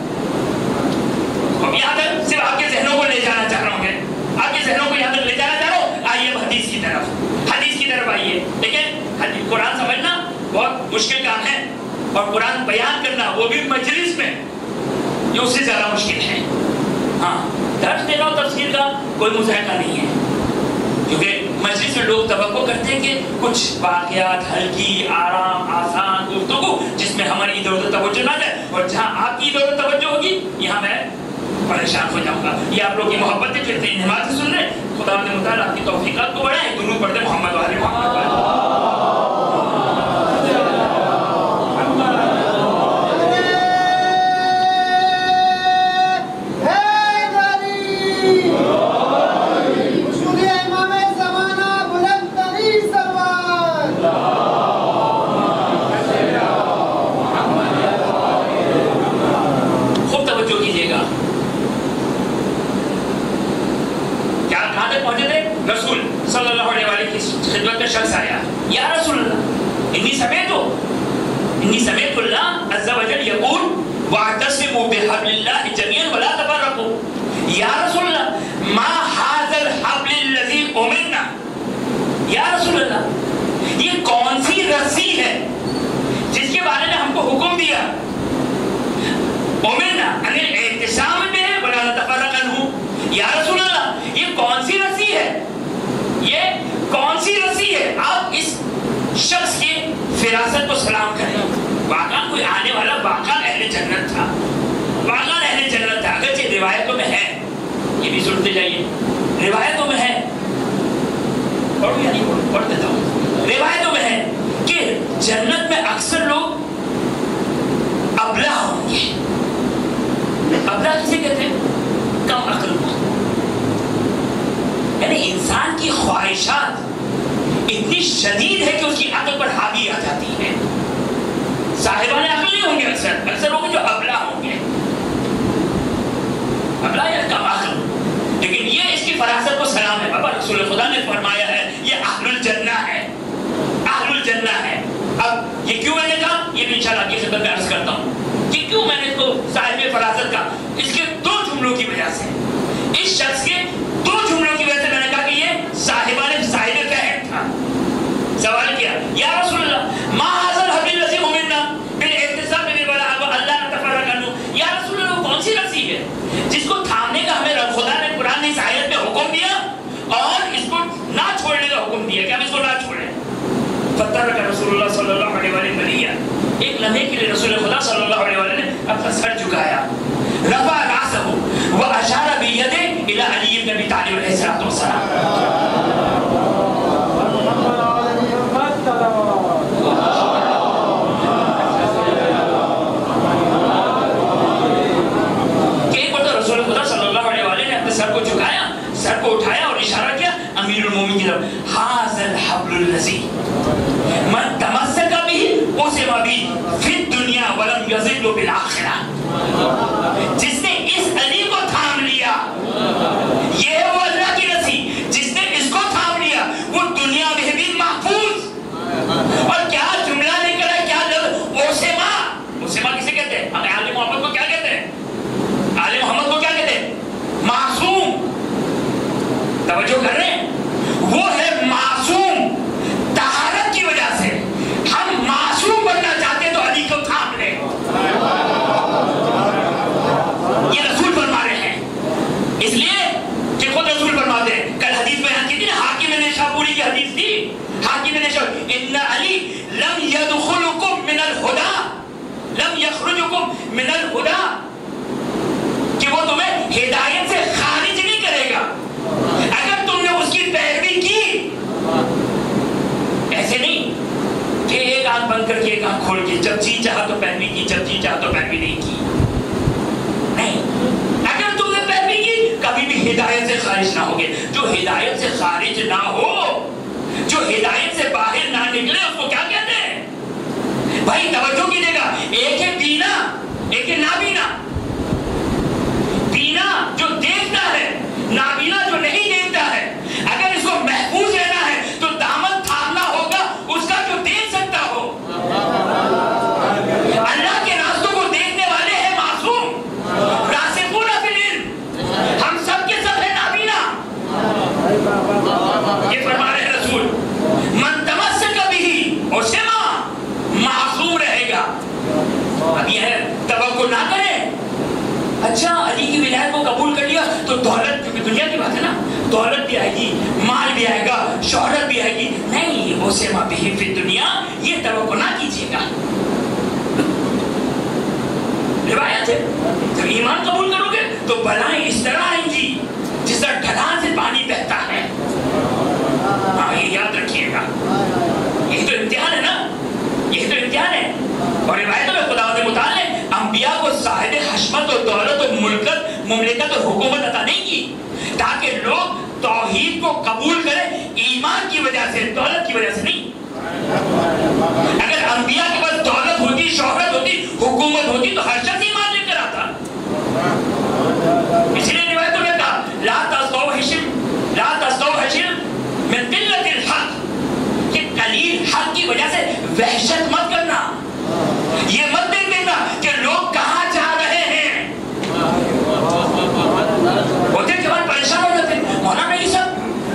اب یہاں تک صرف آپ کے ذہنوں کو لے جانا چاہ رہا ہوں، آپ کے ذہنوں کو یہاں تک لے جانا چاہ رہا ہوں. آئیے حدیث کی طرف آئیے. لیکن قرآن سمجھنا بہت مشکل کام ہے، اور قرآن بیان کرنا وہ بھی مجلس میں یہ اس سے زیادہ مشکل ہے. ہاں درس دینا اور تفسیر کا کوئی مذاکرہ نہیں ہے، کیونکہ مجلس میں لوگ توقع کرتے ہیں کہ کچھ واقعات ہلکی آرام آسان گفتگو جس میں ہماری ادھر ادھر توجہ نہ جائے، اور جہاں آپ کی ادھر ادھر توجہ ہوگی یہاں میں پریشان ہو جاؤں گا. یہ آپ لوگ کی محبت ہے جو انہمات سے سن رہے ہیں. خدا نے مطالعہ آپ کی توفیقات کو بڑھائے. درود پڑھتے محمد و آل محمد. رسول صلی اللہ علیہ وآلہ کی خدمت میں شخص آیا، یا رسول اللہ انی سمعت اللہ عز وجل یقول واعتصموا بحبل اللہ جميعا ولا تفرقوا. یا رسول اللہ ما هذا الحبل الذی امرنا، یا رسول اللہ یہ کون سی رسی ہے جس کے بارے میں ہم کو حکم دیا، امرنا ان الاعتصام به ولا نتفرق عنہ. یا رسول اللہ یہ کون سی رسی ہے، یہ کون سی رسی ہے؟ آپ اس شخص کی فراست کو سلام کریں. واقعا کوئی آنے والا واقعا اہل جنت تھا، واقعا اہل جنت تھا. اگرچہ روایتوں میں ہے، یہ بھی سنتے جائیے، روایتوں میں ہے، پڑھ دیتا ہوں. روایتوں میں ہے کہ جنت میں اکثر لوگ ابلہ ہوں گے. ابلہ کسے کہتے ہیں؟ کم عقل. یعنی انسان کی خواہشات اتنی شدید ہے کہ اس کی عقل پر حاوی آ جاتی ہے. صاحبان عقل نہیں ہوں گے، اکثر لوگ جو ابلہ ہوں گے، ابلہ یا کم عقل. لیکن یہ اس کی فراست کو سلام ہے. بابا رسول خدا نے فرمایا ہے یہ اہل الجنہ ہے، اہل الجنہ ہے. اب یہ کیوں میں نے کہا، یہ بھی انشاءاللہ آپ کی خدمت میں عرض کرتا ہوں کہ کیوں میں نے اس کو صاحب فراست کا. اس کے دو جملوں کی وجہ سے، اس شخص کے دو جملوں کی وجہ سے میں نے کہا کہ یہ صاحب فہم تھا. سوال کیا یا رسول اللہ ما هذا الحبل الذی امرنا بالاعتصام به ولا نتفرق عنہ. یا رسول اللہ وہ کون سی رسی ہے جس کو تھامنے کا ہمیں رب خدا نے قرآن اس آیت میں حکم دیا اور اس کو نہ چھوڑنے کا حکم دیا کہ ہم اس کو نہ چھوڑیں. فترک رسول اللہ صلی اللہ علیہ وسلم، ایک لمحے کے لیے رسول خدا صلی اللہ علیہ وسلم نے اپنا سر جھکایا، رفع راسه واشار بيده الى علي بن ابي طالب علیہ الصلوۃ والسلام. رسول خدا صلی اللہ علیہ وسلم نے اپنے سر کو جھکایا، سر کو اٹھایا اور اشارہ کیا امیر المومنین کی طرف. هذا الحبل الذی من تمسک به عصم به فی الدنیا ولم یضل بالآخرہ. جس نے اس علی کو تھام لیا، یہ ہے وہ اللہ کی رسی. جس نے اس کو تھام لیا وہ دنیا میں بھی محفوظ. اور کیا جملہ نکلا ہے، کیا لفظ عصمہ. عصمہ کسے کہتے ہیں؟ ہمیں آل محمد کو کیا کہتے ہیں؟ آل محمد کو کیا کہتے ہیں؟ معصوم. توجہ کر رہے ہیں؟ وہ ہے معصوم. طہارت کی وجہ سے ہم معصوم بننا چاہتے ہیں تو علی کو تھام لیں. یخرجکم من الہدی کہ وہ تمہیں ہدایت سے خارج نہیں کرے گا اگر تم نے اس کی پیروی کی. ایسے نہیں کہ ایک آنکھ بند کر کے ایک آنکھ کھول کے جب جی چاہا تو پیروی کی, جب جی چاہا تو پیروی نہیں کی. نہیں, اگر تم نے پیروی کی کبھی بھی ہدایت سے خارج نہ ہوگے. جو ہدایت سے خارج نہ ہو, جو ہدایت سے باہر نہ نکلے, اس کو کیا کہتے ہیں بھائی؟ توجہ کیجیے گا. ایک ہے بینا, ایک ہے نابینا. بینا جو دیکھتا ہے, نابینا جو نہیں دیکھتا ہے. اگر اس کو محفوظ رہنا ہے تو دامن تھامنا ہوگا اس کا جو دیکھ سکتا ہو. اللہ کے راستوں کو دیکھنے والے ہیں معصوم, راسخون فی العلم. ہم سب کے سب ہیں نابینا. یہ فرما رہے ہیں رسول, من تمسک بہ عصم, معصوم رہے گا. اب یہ ہے توقع نہ کریں اچھا علی کی ولایت کو قبول کر لیا تو دولت, کیونکہ دنیا کی بات ہے نا, دولت بھی آئے گی, مال بھی آئے گا, شہرت بھی آئے گی. نہیں, اسے ما بہ فی الدنیا, یہ توقع نہ کیجیے گا. روایت ہے جب ایمان قبول کرو گے تو بلائیں اس طرح آئیں گی جس طرح ڈھلان سے پانی بہتا ہے. ہاں, یہ یاد رکھیے گا. یہ تو امتحان ہے نا, یہ تو امتحان ہے. اور روایتوں میں خداوند متعال نے انبیاء کو صاحب حشمت اور دولت اور مملکت اور حکومت عطا نہیں کی تاکہ لوگ توحید کو قبول کریں ایمان کی وجہ سے, دولت کی وجہ سے نہیں. اگر انبیاء کے پاس دولت ہوتی, شہرت ہوتی, حکومت ہوتی تو ہر شخص ایمان لے کر آتا. اس لیے روایتوں میں کہا لا تستوحشوا من قلت الحق, کہ قلیل حق کی وجہ سے وحشت مت کرنا. یہ مت دیکھ دینا کہ لوگ کہاں جا رہے ہیں. ہوتے جوان پریشان ہو جاتے ہیں, مولانا یہ سب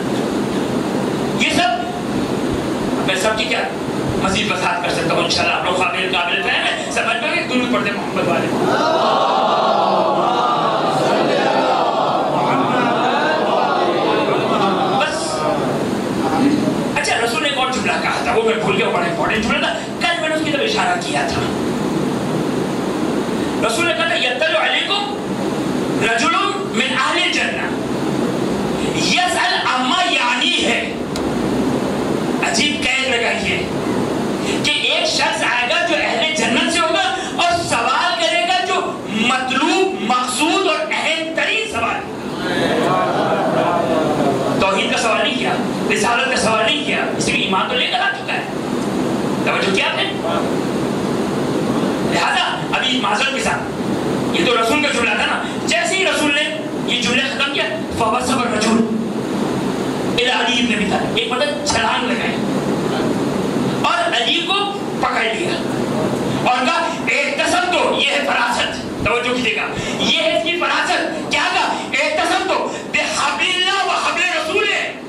میں سب کی کیا مزید وضاحت کر سکتا ہوں انشاءاللہ. آپ لوگ قابل فہم ہیں, سمجھ پائیں گے. دونوں پڑھتے محمد والے. بس اچھا, رسول نے ایک اور جملہ کہا تھا, وہ میں بھول گیا, بڑا امپورٹنٹ جملہ تھا. کل میں نے اس کی طرف اشارہ کیا تھا. رسول نے کہا تھا یطلع علیکم رجل من اہل الجنہ یسأل عما یعنی ہے. عجیب قید لگائیے کہ ایک شخص آئے گا جو اہل جنت سے ہوگا اور سوال کرے گا جو مطلوب, مقصود اور اہم ترین سوال. توحید کا سوال نہیں کیا, رسالت کا سوال نہیں کیا, اس لیے ایمان تو لے کر آ چکا ہے. توجہ کیا آپ نے؟ لہذا ابھی معذرت کے ساتھ, یہ تو رسول کا جملہ تھا نا. جیسے ہی رسول نے یہ جملے ختم کیا, فوسب الرجل الى علی بن ابی طالب, ایک مطلب چھلانگ لگائے اور علی کو پکڑ لیا اور کہا اعتصمت, یہ ہے فراست. توجہ کیجیے گا, یہ ہے اس کی فراست. کیا کہا؟ اعتصمت بحبل اللہ و حبل رسول.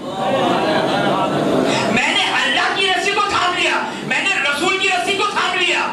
میں نے اللہ کی رسی کو تھام لیا, میں نے رسول کی رسی کو تھام لیا.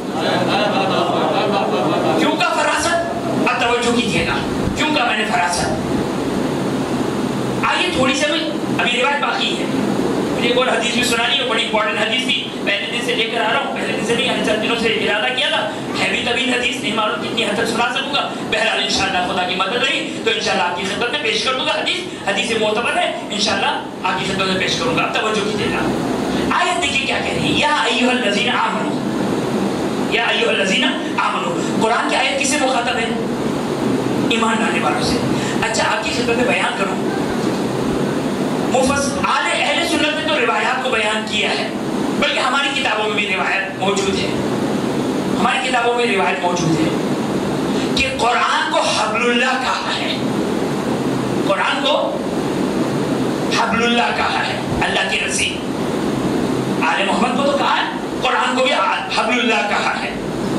کیوں کا فراست؟ اب توجہ کیجیے گا, کیوں کا میں نے فراست. آئیے تھوڑی سی ابھی روایت باقی ہے. مجھے ایک اور حدیث بھی سنانی ہے, بڑی امپورٹنٹ حدیث تھی. پہلے دن سے لے کر آ رہا ہوں, پہلے دن سے نہیں, یعنی چند دنوں سے ارادہ کیا تھا. ہے بھی طویل حدیث, نہیں معلوم کتنی حد تک سنا سکوں گا. بہرحال انشاءاللہ خدا کی مدد رہی تو انشاءاللہ آپ کی خدمت میں پیش کر دوں گا. حدیث معتبر ہے, انشاءاللہ آپ کی خدمت میں پیش کروں گا. اب توجہ کیجیے گا. آیت دیکھیے کیا کہہ رہی ہے, یا ایھا الذین آمنوا, یا ایھا الذین آمنوا. قرآن کی آیت کس سے مخاطب ہے؟ ایمان لانے والوں سے. اچھا, آپ کی خدمت میں بیان کروں, اہل سنت نے تو روایات کو بیان کیا ہے, بلکہ ہماری کتابوں میں بھی روایت موجود ہے. ہماری کتابوں میں روایت موجود ہے کہ قرآن کو حبل اللہ کہا ہے. قرآن کو حبل اللہ کہا ہے, اللہ کی رسی. آل محمد کو تو کہا ہے, قرآن کو بھی حبل اللہ کہا ہے,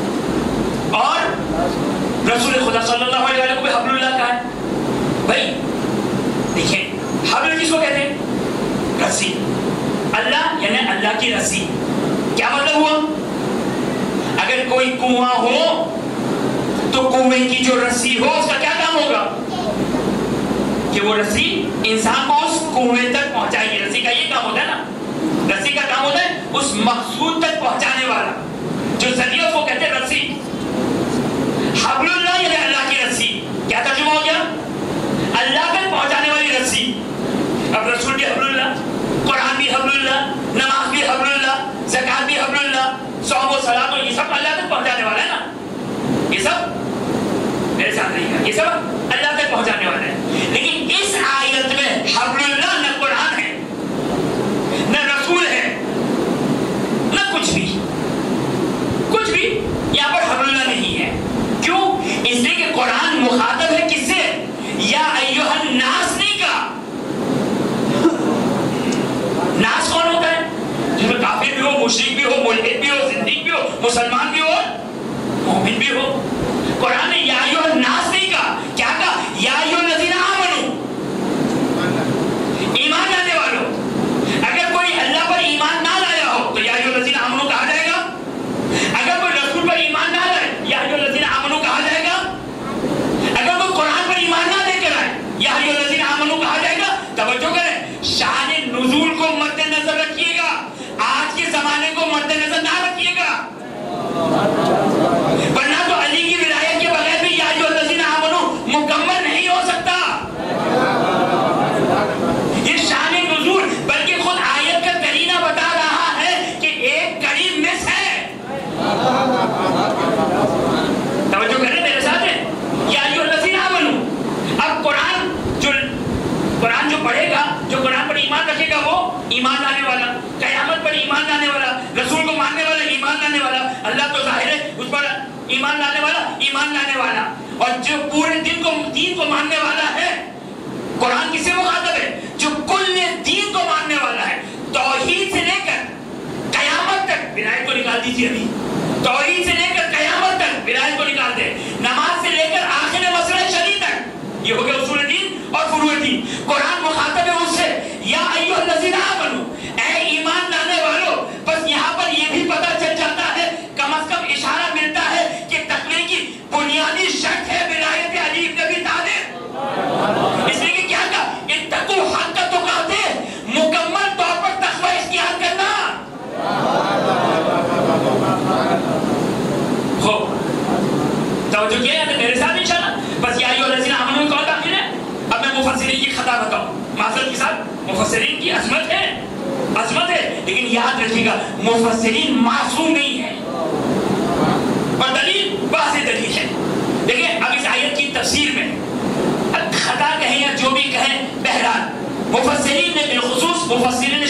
اور رسول خدا صلی اللہ علیہ وسلم کو بھی حبل اللہ کہا ہے. بھائی دیکھیں, حبل کس کو کہتے ہیں؟ رسی. اللہ یعنی اللہ کی رسی. کیا مطلب ہوا؟ اگر کوئی کنواں ہو تو کنویں کی جو رسی ہو اس کا کیا کام ہوگا؟ کہ وہ رسی انسان کو اس کنویں تک پہنچائے گی. رسی کا یہ کام ہوتا ہے نا, رسی کا کام ہوتا ہے اس مقصود تک پہنچانے والا, جو ذریعہ اس کو کہتے ہیں رسی. یہ سب اللہ تک پہنچانے والا ہے. لیکن اس آیت میں حبل اللہ نہ قرآن ہے نہ رسول ہے نہ کچھ بھی یہاں پر حبل اللہ نہیں ہے. کیوں؟ اس لیے کہ قرآن مخاطب ہے کس سے؟ یا ایھا الناس نہیں کہا. ناس کون ہوتا ہے؟ جس میں کافر بھی ہو، مشرک بھی ہو، ملحد بھی ہو، زندیق بھی ہو، مسلمان بھی ہو، مومن بھی ہو. قرآن نے یا ایھا الناس نہیں کہا. کیا کہا؟ یا ایھا الذین آمنوا، ایمان لانے والوں. اگر کوئی اللہ پر ایمان نہ لایا ہو تو یا ایھا الذین آمنوا کہا جائے گا. اگر کوئی رسول پر ایمان نہ لائے یا ایھا الذین آمنوا کہا جائے گا. اگر کوئی قرآن پر ایمان نہ لے کر آئے یا ایھا الذین آمنوا کہا جائے گا. توجہ کریں، شان نزول کو مد نظر رکھیے گا، آج کے زمانے کو مد نظر نہ رکھیے گا. ورنہ تو علی کی ولایت کے بغیر بھی یا ایھا الذین آمنوا مکمل نہیں ہو سکتا. یہ شان نزول بلکہ خود آیت کا قرینہ بتا رہا ہے کہ ایک قریب مس ہے. توجہ کریں میرے ساتھ ہے. یا ایھا الذین آمنوا. اب قرآن جو پڑھے گا، جو قرآن پر ایمان رکھے گا وہ ایمان لانے والا، قیامت پر ایمان لانے والا، رسول کو ماننے والا ایمان لانے والا، اللہ تو ظاہر ہے اس پر ایمان لانے والا. اور جو پورے دین کو ماننے والا ہے. قرآن کس سے مخاطب ہے؟ جو کل دین کو ماننے والا ہے. توحید سے لے کر قیامت تک، ولایت کو نکال دیجیے ابھی، توحید سے لے کر قیامت تک ولایت کو نکال دیں. نماز سے لے کر آخر مسئلہ شریع تک، یہ ہو گیا اصول دین اور فروع دین. قرآن مخاطب ہے اس سے یا ایھا الذین آمنوا، اے ایمان لانے والوں. بس یہاں پر یہ بھی پتہ چل جاتا ہے، کم از کم اشارہ ملتا ہے کہ تقوی کی بنیادی شرط ہے ولایت علی بن ابی طالب. اس لیے کہ کیا کہا؟ اتقوا حق تقاته، مکمل طور پر تقوی اختیار کرنا. ہو توجہ کیا ہے میرے ساتھ انشاءاللہ. بس یا ایھا الذین آمنوا کون داخل ہے؟ اب میں مفسرین کی خطا بتاؤں. معذرت کے ساتھ مفسرین کی عظمت ہے، لیکن یاد رکھیے گا مفسرین معصوم نہیں ہے. اور دلیل واضح دلیل ہے. دیکھیں اب اس آیت کی تفسیر میں خطا کہیں یا جو بھی کہیں، بہرحال مفسرین نے بالخصوص مفسرین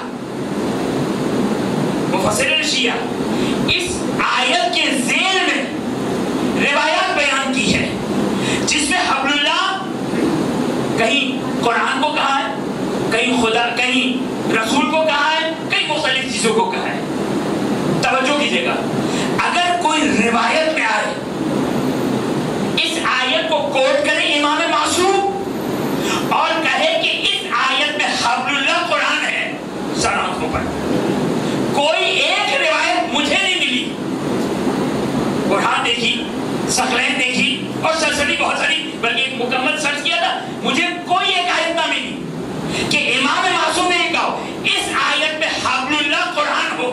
شیعہ اس آیت کے ذیل میں روایات بیان کی ہے جس میں حبل اللہ کہیں قرآن کو کہا ہے، کہیں خدا، کہیں رسول کو کہا ہے، کہیں مختلف چیزوں کو کہا ہے. توجہ کیجیے گا، اگر کوئی روایت میں آئے اس آیت کو کوٹ کرے امام معصوم اور کہے کہ اس آیت میں حبل اللہ قرآن ہے، سر آنکھوں پر. کوئی ایک روایت مجھے نہیں ملی. قرآن دیکھی، ثقلین دیکھی اور سرسری بہت ساری، بلکہ ایک مکمل سرچ کیا تھا، مجھے کوئی ایک آیت نہ ملی کہ امام معصوم نے یہ کہا اس آیت میں حبل اللہ قرآن ہو.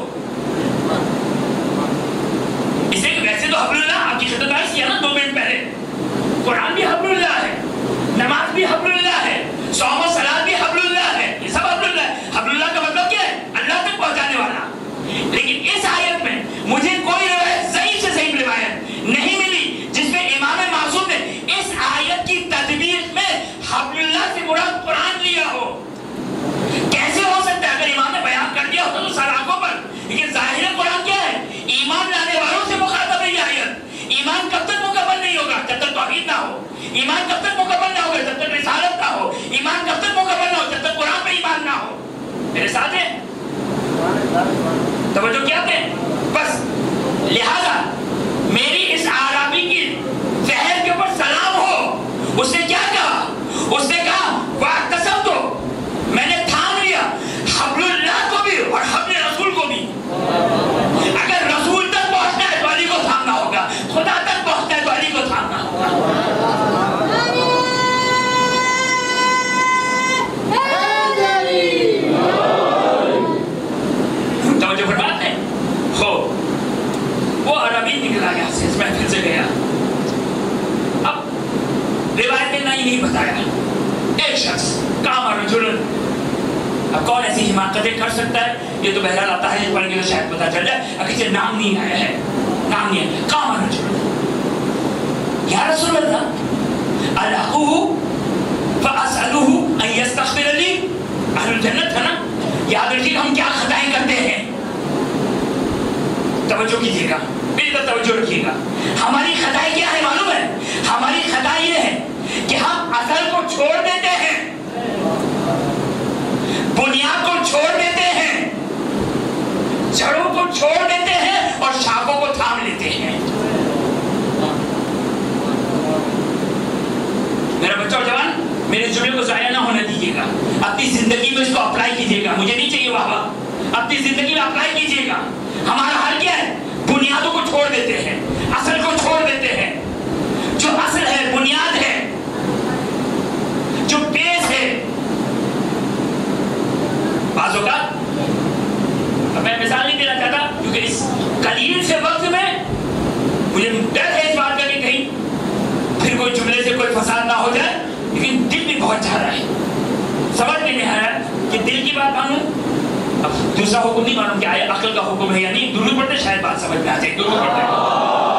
اس لیے کہ ویسے تو حبل اللہ آپ کی خدمت عرض کیا نا 2 منٹ پہلے، قرآن بھی حبل اللہ ہے، نماز بھی حبل اللہ ہے، صوم و صلاۃ بھی حبل اللہ ہے. یہ سب حبل اللہ ہے. حبل اللہ کا مطلب کیا ہے؟ اللہ تک پہنچانے والا. لیکن اس آیت میں مجھے کوئی روایت ضعیف سے ضعیف روایت نہیں ملی جس میں امام معصوم نے اس آیت کی تدبیر میں حبل اللہ سے مراد قرآن لیا ہو. کیسے ہو سکتا ہے؟ اگر امام نے بیان کر دیا ہوتا تو سر آنکھوں پر. لیکن ظاہر قرآن کیا ہے؟ ایمان لانے والوں سے مخاطب ہے یہ آیت. ایمان کب تک مکمل نہیں ہوگا؟ جب تک توحید نہ ہو. ایمان کب تک مکمل نہ ہوگا؟ جب تک رسالت نہ ہو. ایمان کب تک مکمل نہ ہو؟ جب تک قرآن پہ ایمان نہ ہو. میرے ساتھ ہیں؟ توجہ کیا آپ نے؟ بس لہذا میری اس عربی کی فہر کے اوپر سلام ہو. اس نے کیا کہا؟ اس نے کہا وَاعْتَصَمْتُ، میں نے تھام لیا حبل اللہ کو بھی اور حبل رسول کو بھی. اگر رسول تک پہنچنا ہے تو علی کو تھامنا ہوگا، خدا تک پہنچنا ہے تو علی کو تھامنا ہوگا. توجہ فرماتے ہیں. ہو وہ عربی نکلا یہاں سے، اس محفل سے گیا. اب روایتیں نہیں بتایا. ایک شخص کام رجل، اب کون ایسی حماقتیں کر سکتا ہے؟ یہ تو بہرحال آتا ہے، پڑھ کے تو شاید پتا چل جائے. اگرچہ نام نہیں آیا ہے، نام نہیں ہے. کام رجل، یا رسول اللہ الحقہ فاسألہ ان یستغفر لی. اہل الجنت ہے نا. یاد رکھیے ہم کیا خطائیں کرتے ہیں. توجہ کیجیے گا, میری طرف توجہ رکھیے گا. ہماری خطائیں کیا ہے معلوم ہے؟ ہماری خطائیں یہ ہے کہ ہم اصل کو چھوڑ دیتے ہیں, بنیاد کو چھوڑ دیتے ہیں, جڑوں کو چھوڑ دیتے ہیں اور شاخوں کو تھام لیتے ہیں. میرا بچہ اور جوان, میرے جملے کو ضائع نہ ہونے دیجیے گا. اپنی زندگی میں اس کو اپلائی کیجیے گا. مجھے نہیں چاہیے واہ واہ, اپنی زندگی میں اپلائی کیجیے گا. ہمارا حل کیا ہے؟ بنیادوں کو چھوڑ دیتے ہیں, اصل کو چھوڑ دیتے ہیں. جو اصل ہے, بنیاد ہے, جو بیس ہے. بعض اوقات میں مثال نہیں دینا چاہتا کیونکہ اس قلیل سے وقت میں مجھے ڈر ہے اس بات کا کہ کہیں پھر کوئی جملے سے کوئی فساد نہ ہو جائے, لیکن دل بھی بہت چاہ رہا ہے. سمجھ میں نہیں آ رہا ہے کہ دل کی بات مانوں. اب دوسرا حکم نہیں مانوں کہ آیا عقل کا حکم ہے یا نہیں. درود پڑھتے شاید بات سمجھ میں آ جائے. درود پڑھتے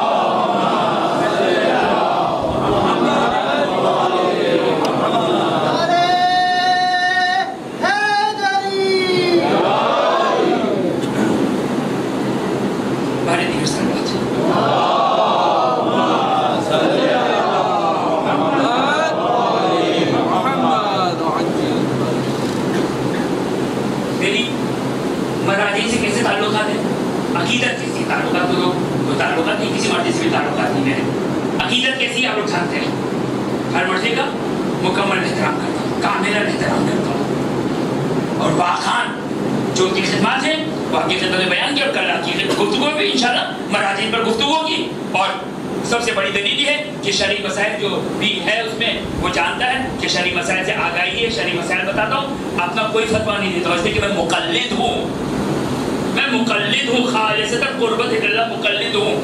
عقیدت کیسی, تعلقات تو کوئی تعلقات نہیں, کسی مرضی سے بھی تعلقات نہیں ہے. عقیدت کیسی آپ لوگ جانتے ہیں. ہر مرضی کا مکمل احترام کرتا ہوں, کامل احترام کرتا ہوں, اور واقعان جو ان کی خدمات ہیں وہ آپ کی خدمت میں بیان کی, اور کل آپ کی گفتگو بھی انشاءاللہ مراجعین پر گفتگو ہوگی. اور سب سے بڑی دلیل یہ ہے کہ شرعی مسائل جو بھی ہے اس میں وہ جانتا ہے کہ شرعی مسائل سے آگاہی ہے. شرعی مسائل بتاتا ہوں, اپنا کوئی فتویٰ نہیں دیتا, اس لیے کہ میں مقلد ہوں. میں مقلد ہوں, خالصتاً قربت اللہ مقلد ہوں.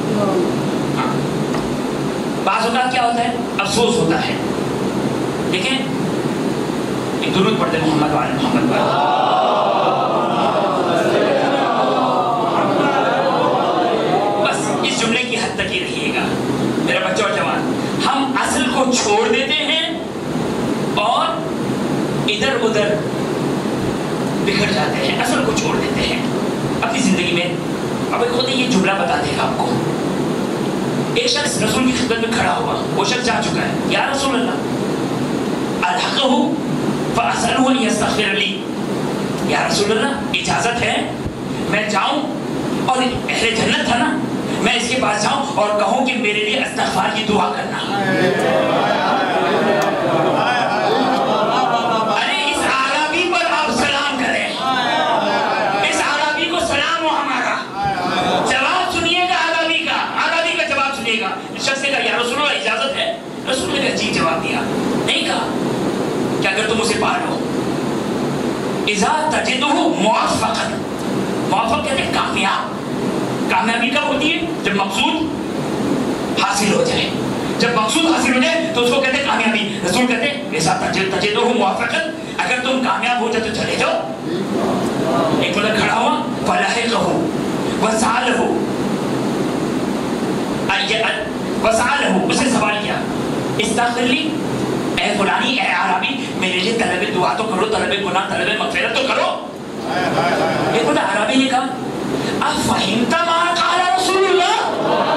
بعض اوقات کیا ہوتا ہے, افسوس ہوتا ہے. دیکھیں ایک درود پڑھتے محمد وعلی محمد بس اس جملے کی حد تک ہی رہیے گا میرا بچہ اور جوان. ہم اصل کو چھوڑ دیتے ہیں اور ادھر ادھر بکھر جاتے ہیں. اصل کو چھوڑ دیتے ہیں اپنی زندگی میں. اب ایک ہوتا ہے, یہ جملہ بتا دے گا آپ کو. ایک شخص رسول کی خدمت میں کھڑا ہوا, وہ شخص جا چکا ہے. یا رسول اللہ الحقہ فاسألہ ان یستغفر لی. یا رسول اللہ اجازت ہے میں جاؤں, اور اہل جنت تھا نا, میں اس کے پاس جاؤں اور کہوں کہ میرے لیے استغفار کی دعا کرنا. رسول نے عجیب جواب دیا, نہیں کہا کہ اگر تم اسے پالو اذا تجدہ موفقا. موفق کہتے ہیں کامیاب. کامیابی کب ہوتی ہے؟ جب مقصود حاصل ہو جائے. جب مقصود حاصل ہو جائے تو اس کو کہتے ہیں کامیابی. رسول کہتے ہیں اذا تجدہ موفقا, اگر تم کامیاب ہو جائے تو چلے جاؤ. ایک بندہ کھڑا ہوا, فلحقہ وسألہ, اسے سوال کیا استغفر لی, اے فلانی, اے عربی, میرے لیے طلب دعا تو کرو, طلب گناہ, طلب مغفرت تو کرو. ایک بندہ عربی نے کہا افہمت ما قال رسول اللہ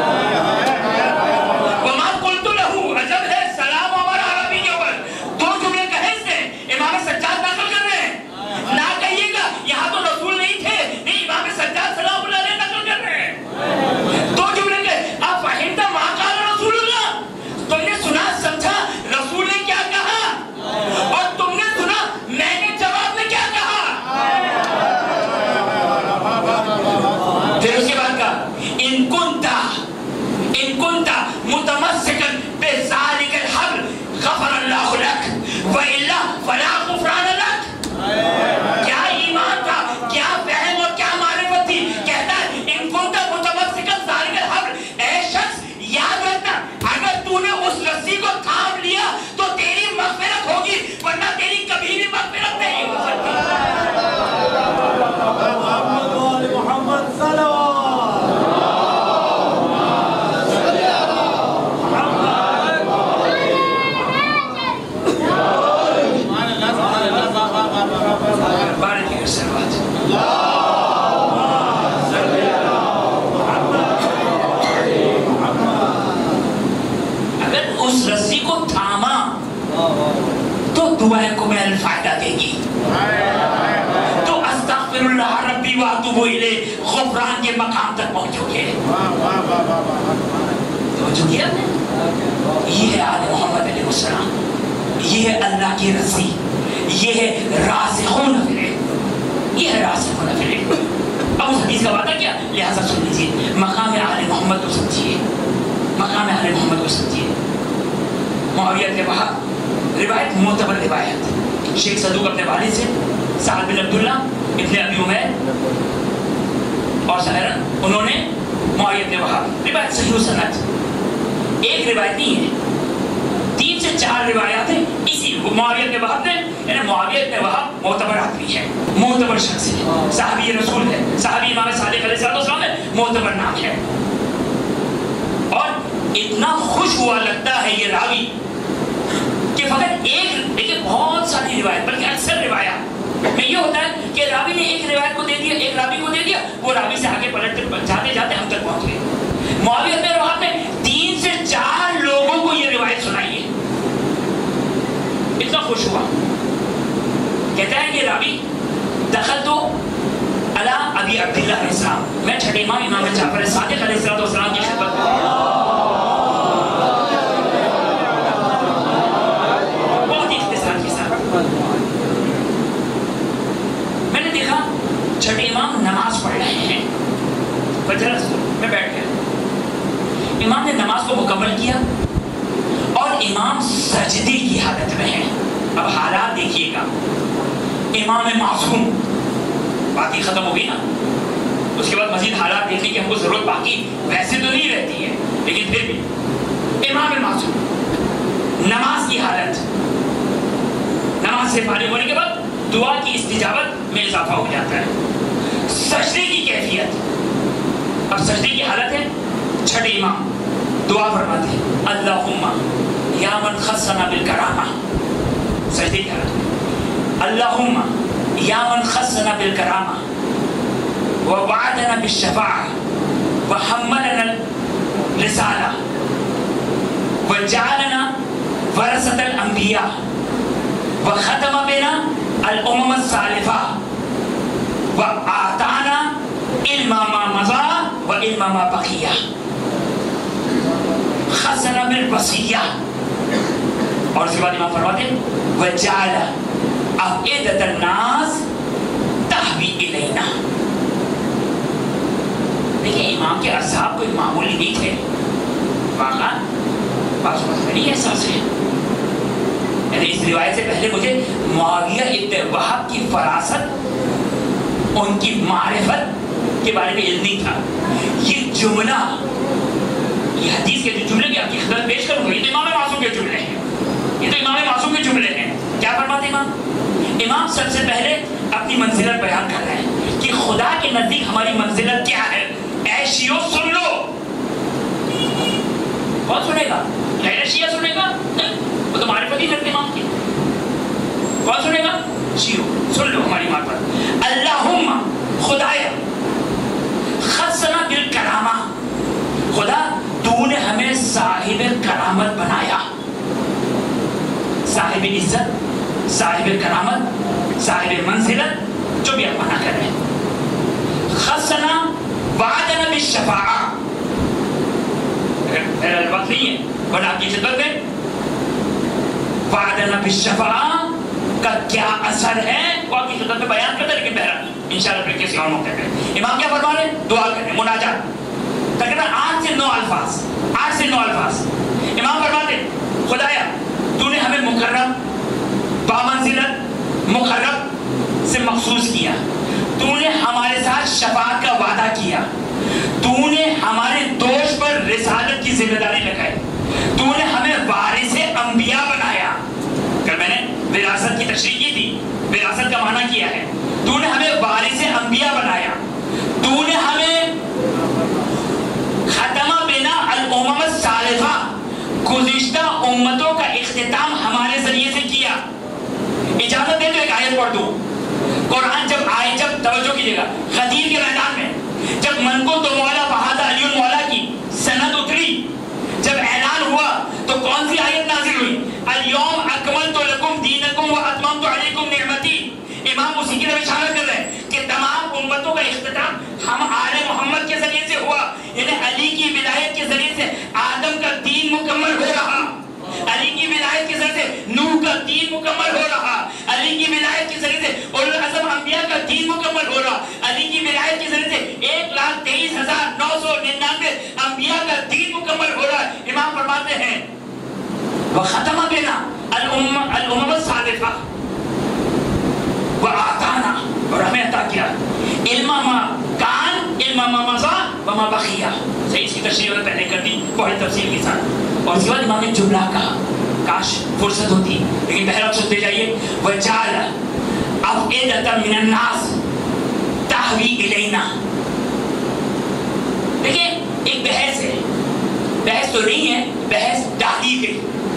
وما قلت له. عجب ہے, سلام ہمارا عربی کے اوپر. دو جملے کہے اس نے, امام سجاد نقل کر رہے ہیں. نہ کہیے گا یہاں تو رسول نہیں تھے, نہیں, امام سجاد سلام اللہ علیہ نقل کر رہے ہیں. دو جملے کہے افہمت ما قال رسول اللہ, تم نے سنا سمجھا رسول نے کیا کہا, اور تم نے سنا میں نے جواب میں کیا کہا. پھر اس کے بعد کہا ان کنتا متمسکا بذالک الحبل غفر اللہ لک والا فلا غفران لک. کیا ایمان تھا, کیا فہم اور کیا معرفت تھی. کہتا ہے ان کنتا متمسکا بذالک الحبل, اے شخص یاد رکھنا اگر تو نے اس رسی کو تھام لیا تو تیری مغفرت ہوگی, ورنہ تیری کبھی بھی مغفرت نہیں ہو سکتی. محمد صلی اللہ وَأَتُوبُ إِلَيْهِ غفران کے مقام تک پہنچو گے. توجہ کیا آپ نے؟ یہ ہے آل محمد علیہ السلام، یہ ہے اللہ کی رضی، یہ ہے راسخون فی العلم، یہ ہے راسخون فی العلم. اب اس حدیث کا وعدہ کیا؟ لہذا سن لیجیے، مقام آل محمد کو سمجھیے، مقام آل محمد کو سمجھیے. معاویہ کے وہاں روایت معتبر روایت، شیخ صدوق اپنے والد سے سعد بن عبداللہ ابن ابی عمیر اور سہرا، انہوں نے معاویہ ابن وہاب، روایت صحیح و سند، ایک روایت نہیں ہے، 3 سے 4 روایات ہیں. اسی معاویہ ابن وہاب نے، یعنی معاویہ ابن وہاب معتبر آدمی ہے، معتبر شخص ہے، صحابی رسول ہے، صحابی امام صادق علیہ السلام ہے، معتبر نام ہے. اور اتنا خوش ہوا لگتا ہے یہ راوی کہ فقط ایک، دیکھیں بہت ساری روایت بلکہ اکثر روایات میں یہ ہوتا ہے کہ راوی نے ایک روایت کو دے دیا، ایک راوی کو دے دیا، وہ راوی سے آگے پلٹتے جاتے جاتے ہم تک پہنچ گئے. معاویہ بن وہاب نے 3 سے 4 لوگوں کو یہ روایت سنائی ہے. اتنا خوش ہوا، کہتا ہے کہ راوی دخل تو علی ابی عبداللہ علیہ السلام، میں چھٹے امام امام جعفر صادق علیہ السلام کی خدمت میں، بہت اختصار کے ساتھ میں نے دیکھا چھٹے امام نماز پڑھ رہے ہیں، فجر میں بیٹھ گیا. امام نے نماز کو مکمل کیا اور امام سجدے کی حالت میں ہے. اب حالات دیکھیے گا، امام معصوم، بات ہی ختم ہو گئی نا. اس کے بعد مزید حالات دیکھنے کی ہم کو ضرورت باقی ویسے تو نہیں رہتی ہے، لیکن پھر بھی امام معصوم، نماز کی حالت، نماز سے فارغ ہونے کے بعد دعا کی استجابت میں اضافہ ہو جاتا ہے. سجدے کی کیفیت، اب سجدے کی حالت ہے، چھٹے امام دعا فرماتے ہیں اللہم یا من خصنا بالکرامہ، سجدے کی حالت، اللہم یا من خصنا بالکرامہ ووعدنا بالشفاعہ وحملنا الرسالہ وجعلنا ورثة الانبیاء وختم بنا الامم السالفہ وآتانا علم ما مضى وعلم ما بقیہ خصنا بالوصیہ. اور اس کے بعد امام فرماتے ہیں وجعل افئدة الناس تهوی الینا. دیکھیں امام کے اصحاب کوئی معمولی نہیں تھے، واقعا بعض وقت میں نہیں احساس ہے. یعنی اس روایت سے پہلے مجھے معاویہ ابن وہاب کی فراست، ان کی معرفت کے بارے میں علم نہیں تھا. یہ جملہ، یہ حدیث کے جو جملے کی آپ کی خدمت پیش کروں گا، یہ تو امام معصوم کے جملے ہیں، یہ تو امام معصوم کے جملے ہیں. کیا فرماتے امام؟ امام سب سے پہلے اپنی منزلت بیان کر رہے ہیں کہ خدا کے نزدیک ہماری منزلت کیا ہے. اے شیعو سن لو. کون سنے گا؟ غیر شیعہ سنے گا؟ وہ تو معرفت ہی کرتے امام کی. کون سنے گا؟ شیعو سن لو ہماری معرفت. اللہم خدایا خصنا بالکرامہ، خدا تو نے ہمیں صاحب کرامت بنایا. صاحب عزت، صاحب کرامت، صاحب منزلت، جو بھی آپ مانا کر رہے ہیں. خصنا وعدنا بالشفاعہ، میرا وقت نہیں ہے ورنہ آپ کی خدمت میں وعدنا بالشفاعہ کا کیا اثر ہے وہ آپ کی خدمت میں بیان کرتا ہے. لیکن بہرحال انشاءاللہ پھر کسی اور موقع پہ امام کیا فرما رہے ہیں؟ دعا کریں، مناجات، تقریباً 8 سے 9 الفاظ، 8 سے 9 الفاظ. امام فرماتے ہیں خدایا تو نے ہمیں مکرم، بامنزلت، مقرب سے مخصوص کیا. تو نے ہمارے ساتھ شفاعت کا وعدہ کیا. تو نے ہمارے دوش پر رسالت کی ذمہ داری لگائی. تو نے ہمیں وارث انبیاء بنایا. کل میں نے وراثت کی تشریح کی تھی، وراثت کا معنی کیا ہے. تو نے ہمیں وارث انبیاء بنایا. تو نے ہمیں ختم بنا الامم السالفہ، گزشتہ امتوں کا اختتام ہمارے ذریعے سے کیا. اجازت دے تو ایک آیت پڑھ دوں. قرآن جب آئے، جب توجہ کیجیے گا، غدیر کے میدان میں جب منقول تو مولا بہادر علی مولا کی سند اتری، جب اعلان ہوا تو کون سی آیت نازل ہوئی؟ الیوم اکملت لکم دینکم واتممت علیکم نعمتی. امام اسی کی طرف اشارہ کر رہے ہیں کہ تمام امتوں کا اختتام اختتام ہم آل محمد کے ذریعے سے ہوا، یعنی علی کی ولایت کے ذریعے سے آدم کا دین مکمل ہو رہا، علی کی ولایت کے ذریعے سے نوح کا دین مکمل ہو رہا، علی کی ولایت کے ذریعے سے اولو العزم انبیاء کا دین مکمل ہو رہا، علی کی ولایت کے ذریعے سے 1,23,999 انبیاء کا دین مکمل ہو رہا ہے۔ امام فرماتے ہیں وَخَتَمَ بِنَا الْأُمَمَ السَّالِفَةَ وَآتَانَا، اور ہمیں عطا کیا علم ما کان، علم ما مضى وما بقي۔ صحیح، اس کی تشریح میں پہلے کر دی بڑی تفصیل کے ساتھ۔ اور اس کے بعد امام نے جملہ کہا، کاش فرصت ہوتی، لیکن پہلا سنتے جائیے وَجَعَلَ أَفْئِدَةً مِنَ النَّاسِ تَهْوِي إِلَيْنَا۔ دیکھیں ایک بحث ہے، بحث تو نہیں ہے، بحث ڈالی گئی،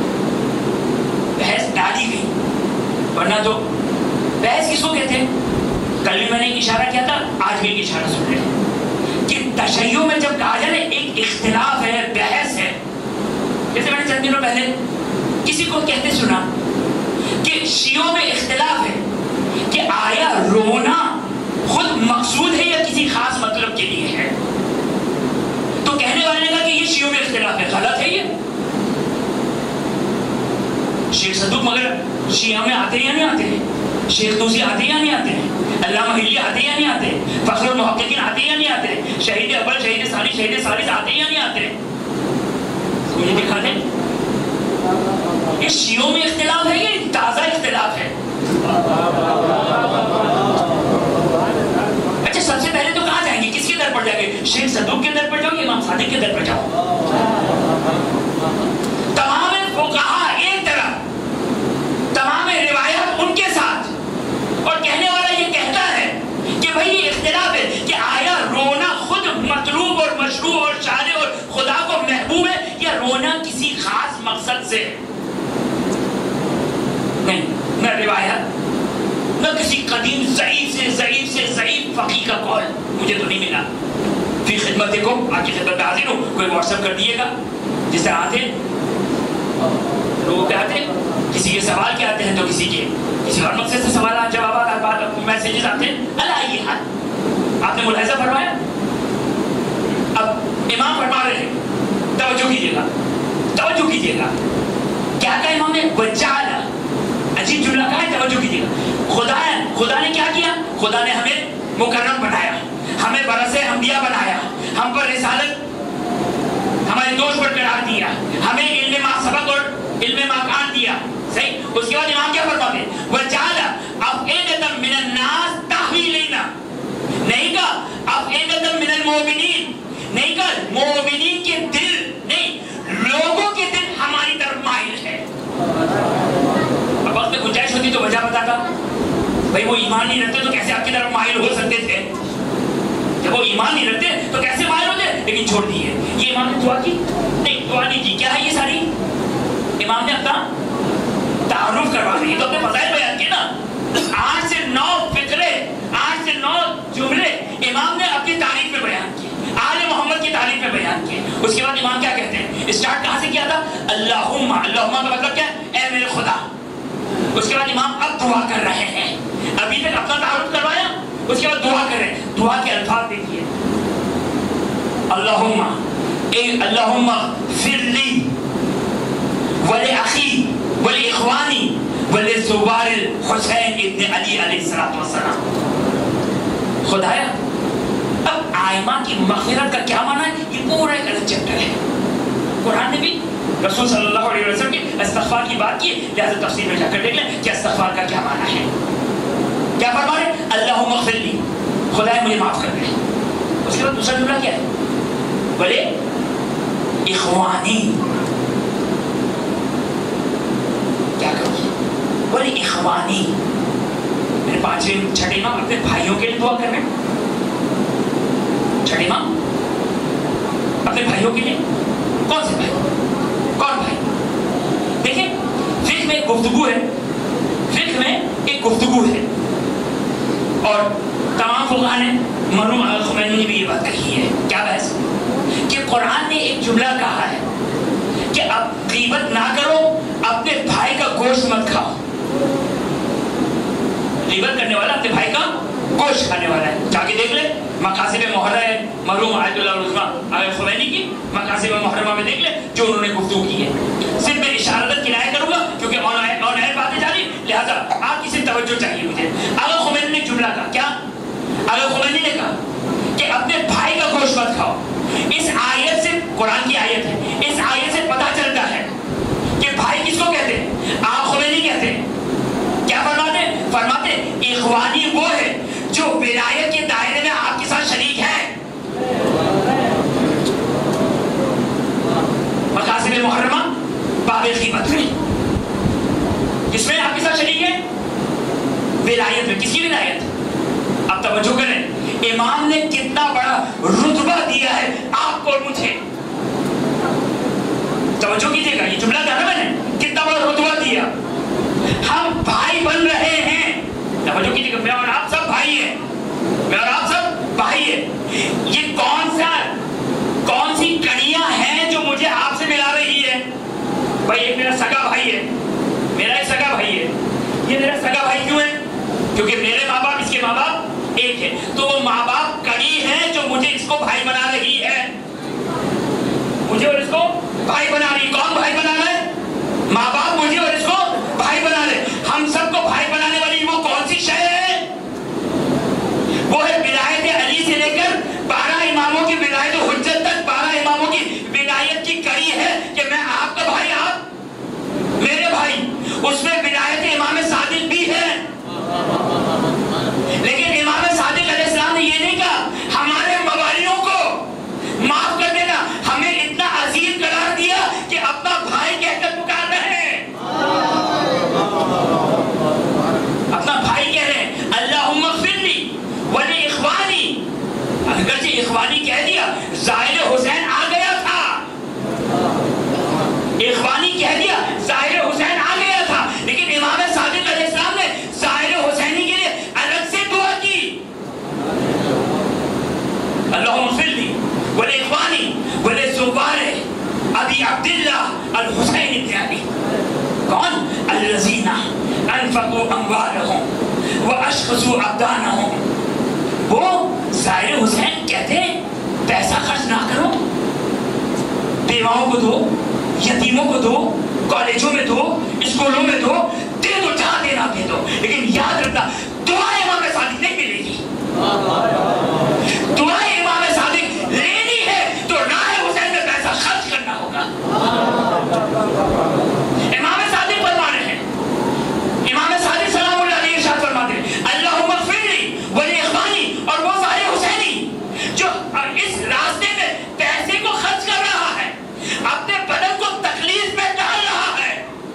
بحث ڈالی گئی، ورنہ تو بحث کس کو کہتے ہیں؟ کل بھی میں نے اشارہ کیا تھا، آج بھی ایک اشارہ سن لیں کہ تشیع میں جب کہا جائے ایک اختلاف ہے، بحث ہے، جیسے میں نے چند دنوں پہلے کسی کو کہتے سنا کہ شیعوں میں اختلاف ہے کہ آیا رونا خود مقصود ہے یا کسی خاص مطلب کے لیے ہے؟ تو کہنے والے نے کہا کہ یہ شیعوں میں اختلاف ہے، غلط ہے یہ۔ شیخ صدوق مگر شیعہ میں آتے یا نہیں آتے ہیں؟ شیخ توسی آتے یا نہیں آتے ہیں؟ علامہ حلی آتے یا نہیں آتے ہیں؟ فخر المحققین آتے یا نہیں آتے ہیں؟ شہید اول، شہید ثانی، شہید ثالث آتے یا نہیں آتے ہیں؟ مجھے دکھا دیں یہ شیعوں میں اختلاف ہے، یہ تازہ اختلاف ہے۔ اچھا سب سے پہلے تو کہاں جائیں گے، کس کے در پر جائیں گے؟ شیخ صدوق کے در پر جاؤ کہ امام صادق کے در پر جاؤ؟ تمام فقہا ایک طرف، تمام روایات ان کے ساتھ، اور کہنے والا یہ کہتا ہے کہ بھئی یہ اختلاف ہے کہ آیا رونا خود مطلوب اور مشروع اور شارع اور خدا کو محبوب ہے یا رونا کسی خاص مقصد سے؟ نہیں، نہ روایت، نہ کسی قدیم ضعیف سے ضعیف فقیہ کا قول مجھے تو نہیں ملا۔ فی خدمتکم، آپ کی خدمت میں حاضر ہوں، کوئی واٹس ایپ کر دیے گا، جس طرح آتے لوگوں کے آتے، کسی کے سوال کے آتے ہیں تو کسی اور مقصد سے سوالات جوابات میسیجز آتے ہیں، اللہ یہ حال آپ نے ملاحظہ فرمایا۔ اب امام فرما رہے ہیں، توجہ کیجیے گا، توجہ کیجیے گا، کیا کہا امام نے؟ وَجَعَلَ، عجیب جملہ کہا ہے، توجہ کیجیے گا۔ خدا نے کیا کیا؟ خدا نے ہمیں مکرم بنایا، ہمیں برس انبیاء بنایا، ہم پر رسالت ہمارے دوست پر قرار دیا، ہمیں علم ما سبق اور علم ما کان دیا، صحیح۔ اس کے بعد امام کیا فرماتے ہیں؟ وَجَعَلَ أَفْئِدَةً مِنَ النَّاسِ تَهْوِي إِلَيْنَا، نہیں کہا أَفْئِدَةً مِنَ الْمُؤْمِنِينَ، نہیں کہا مومنین کے دل، نہیں، لوگوں کے دل ہماری طرف مائل ہے۔ اب وقت میں گنجائش ہوتی تو وجہ بتاتا، بھئی وہ ایمان نہیں رکھتے تو کیسے آپ کی طرف مائل ہو سکتے تھے؟ جب وہ ایمان نہیں رکھتے تو کیسے مائل ہوتے؟ لیکن چھوڑ دیے۔ یہ امام نے دعا کی؟ نہیں، دعا نہیں کی۔ کیا ہے یہ ساری؟ امام نے اپنا تعارف کروا دی، تو اپنے فضائل بیان کیے نا۔ 8 سے 9 فقرے، 8 سے 9 جملے امام نے اپنی تعریف میں بیان کیے، آل محمد کی تعریف میں بیان کیے۔ اس کے بعد امام کیا کہتے ہیں؟ اسٹارٹ کہاں سے کیا تھا؟ اللہم، اللہم کا مطلب کیا ہے؟ اے میرے خدا۔ اس کے بعد امام اب دعا کر رہے ہیں، ابھی تک اپنا تعارف کروایا، اس کے بعد دعا کر رہے ہیں۔ دعا کے الفاظ دیکھیے، اللہم اللہم اغفر لی ولأخی ولإخوانی ولزوار الحسین ابن علی علیہ السلام۔ خدایا اب آئمہ کی مغفرت کا کیا معنی ہے؟ یہ پورا ایک الگ چیپٹر ہے۔ قرآن نے بھی رسول صلی اللہ علیہ وسلم کی استغفار کی بات کی، لہذا تفسیر میں جا کر دیکھ لیں کہ استغفار کا کیا معنی ہے۔ کیا فرما رہے؟ اللہم اغفر لی، خدایا مجھے معاف کر دے۔ اس کے بعد دوسرا جملہ کیا ہے؟ بولے اخوانی، کیا کرو؟ بولے اخوانی، میرے 5ویں 6ٹھے امام اپنے بھائیوں کے لیے دعا کر رہے ہیں۔ 6ٹھے امام اپنے بھائیوں کے لیے، کون سے بھائی؟ کون بھائی؟ دیکھیں فقہ میں ایک گفتگو ہے، فقہ میں ایک گفتگو ہے، اور تمام فقہا نے، مرحوم خمینی نے بھی یہ بات کہی ہے۔ کیا بحث؟ کہ قرآن نے ایک جملہ کہا ہے کہ اب غیبت نہ کرو، اپنے بھائی کا گوشت مت کھاؤ۔ غیبت کرنے والا اپنے بھائی کا گوشت کھانے والا ہے، جا کے دیکھ لے مقاصد محرم مرحوم آیت اللہ العظمیٰ آیت خمینی کی مقاصد محرمہ میں دیکھ لیں جو انہوں نے گفتگو کی ہے. صرف میں اشارت کنایہ کروں گا کیونکہ آن ایئر باتیں جاری، لہٰذا آپ کی صرف توجہ چاہیے مجھے. آغا خمینی نے جملہ کہا کیا؟ آغا خمینی نے کہا کہ اپنے بھائی کا گوشت مت کھاؤ. اس آیت سے، قرآن کی آیت ہے، اس آیت سے پتہ چلتا ہے کہ بھائی کس کو کہتے ہیں؟ آغا خمینی کہتے ہیں. کیا فرماتے ہیں؟ فرماتے ہیں اخوانی وہ ہے جو ولایت کے دائرے میں آپ کے ساتھ شریک ہے. مقاصد محرمہ باب الغیبت میں کس میں آپ کے ساتھ شریک ہے؟ ولایت میں. کس کی ولایت؟ اب توجہ کریں، امام نے کتنا بڑا رتبہ دیا ہے آپ کو اور مجھے. توجہ کیجئے گا، یہ جملہ کہا نا میں نے، کتنا بڑا رتبہ دیا. ہم بھائی بن رہے ہیں. توجہ کیجئے گا، میں اور آپ سب بھائی ہیں، میں اور آپ سب بھائی ہیں. یہ کون سی کڑیاں ہیں جو مجھے آپ سے ملا رہی ہے؟ بھائی ایک میرا سگا بھائی ہے، میرا ایک سگا بھائی ہے. یہ میرا سگا بھائی کیوں ہے؟ کیونکہ میرے ماں باپ، اس کے ماں باپ ایک ہے. تو وہ ماں باپ کڑی ہے جو مجھے اس کو بھائی بنا رہی ہے. مجھے اور اس کو بھائی بنا رہی ہے. کون بھائی بنا رہا ہے؟ ماں باپ مجھے اور اس کو بھائی بنا رہے. ہم سب کو بھائی بنانے والی وہ کون سی شے ہے؟ وہ ہے ولایت علی سے لے کر 12 اماموں کی ولایت حجت تک 12 اماموں کی ولایت کی کڑی ہے کہ میں آپ کا بھائی، آپ میرے بھائی. اس میں ولایت امام صادق بھی ہے. لیکن امام صادق علیہ السلام نے یہ نہیں کہا ہمارے موالیوں کو معاف کر دینا، ہمیں اتنا عزیز قرار دیا کہ اپنا بھائی کہہ کر پکار رہے ہیں. اپنا بھائی کہہ رہے ہیں اللہم اغفر لی ولی اخوانی. اگرچہ اخوانی کہہ دیا، ظاہر حسین آ گیا تھا. اخوانی کہہ دیا، ظاہر حسین آ گیا تھا. لیکن امام صادق علیہ السلام نے ظاہر حسینی کے لیے الگ سے دعا کی. اللہم اغفر لی ولی اخوانی ولی زوار ابی عبداللہ الحسین ابن علی. کون؟ الذین انفقوا اموالهم واشخصوا ابدانهم. وہ ظاہر حسین کہتے ہیں پیسہ خرچ نہ کرو، بیواؤں کو دو، یتیموں کو دو، کالجوں میں دو، اسکولوں میں دو، دے دو، جہاں دینا دے دو. لیکن یاد رکھنا دعائیں امام صادق نہیں ملے گی. دعائیں امام صادق لینی ہے تو راہ حسین میں پیسہ خرچ کرنا ہوگا. امام صادق فرما رہے ہیں، امام صادق سلام اللہ علیہ ارشاد فرماتے ہیں اللہم اغفر لی ولی اخوانی. اور وہ ظاہر حسینی جو اس راستے میں پیسے کو خرچ کر رہا ہے، اپنے بدن کو تکلیف میں ڈال رہا ہے.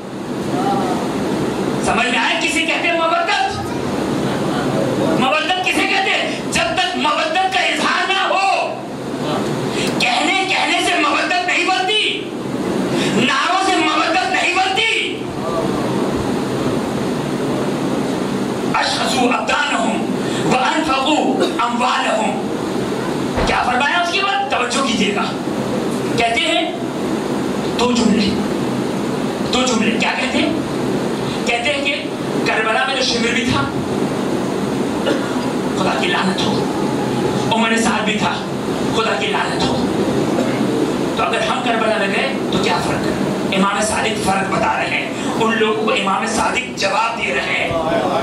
سمجھ میں آئے کسے کہتے ہیں مودت؟ مودت کسے کہتے ہیں؟ جب تک مودت کا اظہار نہ ہو. کہنے سے مودت نہیں بنتی، نعروں سے مودت نہیں بنتی. اشخصوا ابدانهم وانفقوا اموالهم. کیا فرمایا اس کے بعد؟ توجہ کیجئے گا. کہتے ہیں دو جملے کیا کہتے ہیں؟ کہتے ہیں کہ کربلا میں جو شمر بھی تھا خدا کی لعنت ہو، عمر سعد بھی تھا خدا کی لعنت ہو. تو اگر ہم کربلا میں گئے تو کیا فرق ہے؟ امام صادق فرق بتا رہے ہیں، ان لوگوں کو امام صادق جواب دے رہے ہیں.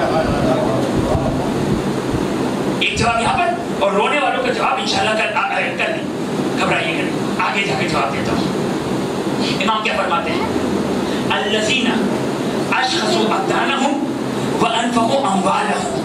ایک جواب یہاں پر، اور رونے والوں کا جواب انشاءاللہ کر لیں، گھبرائیے گا، آگے جا کے جواب دیتا ہوں. امام کیا فرماتے ہیں؟ الذین اشخصوا ابدانهم وانفقوا اموالهم.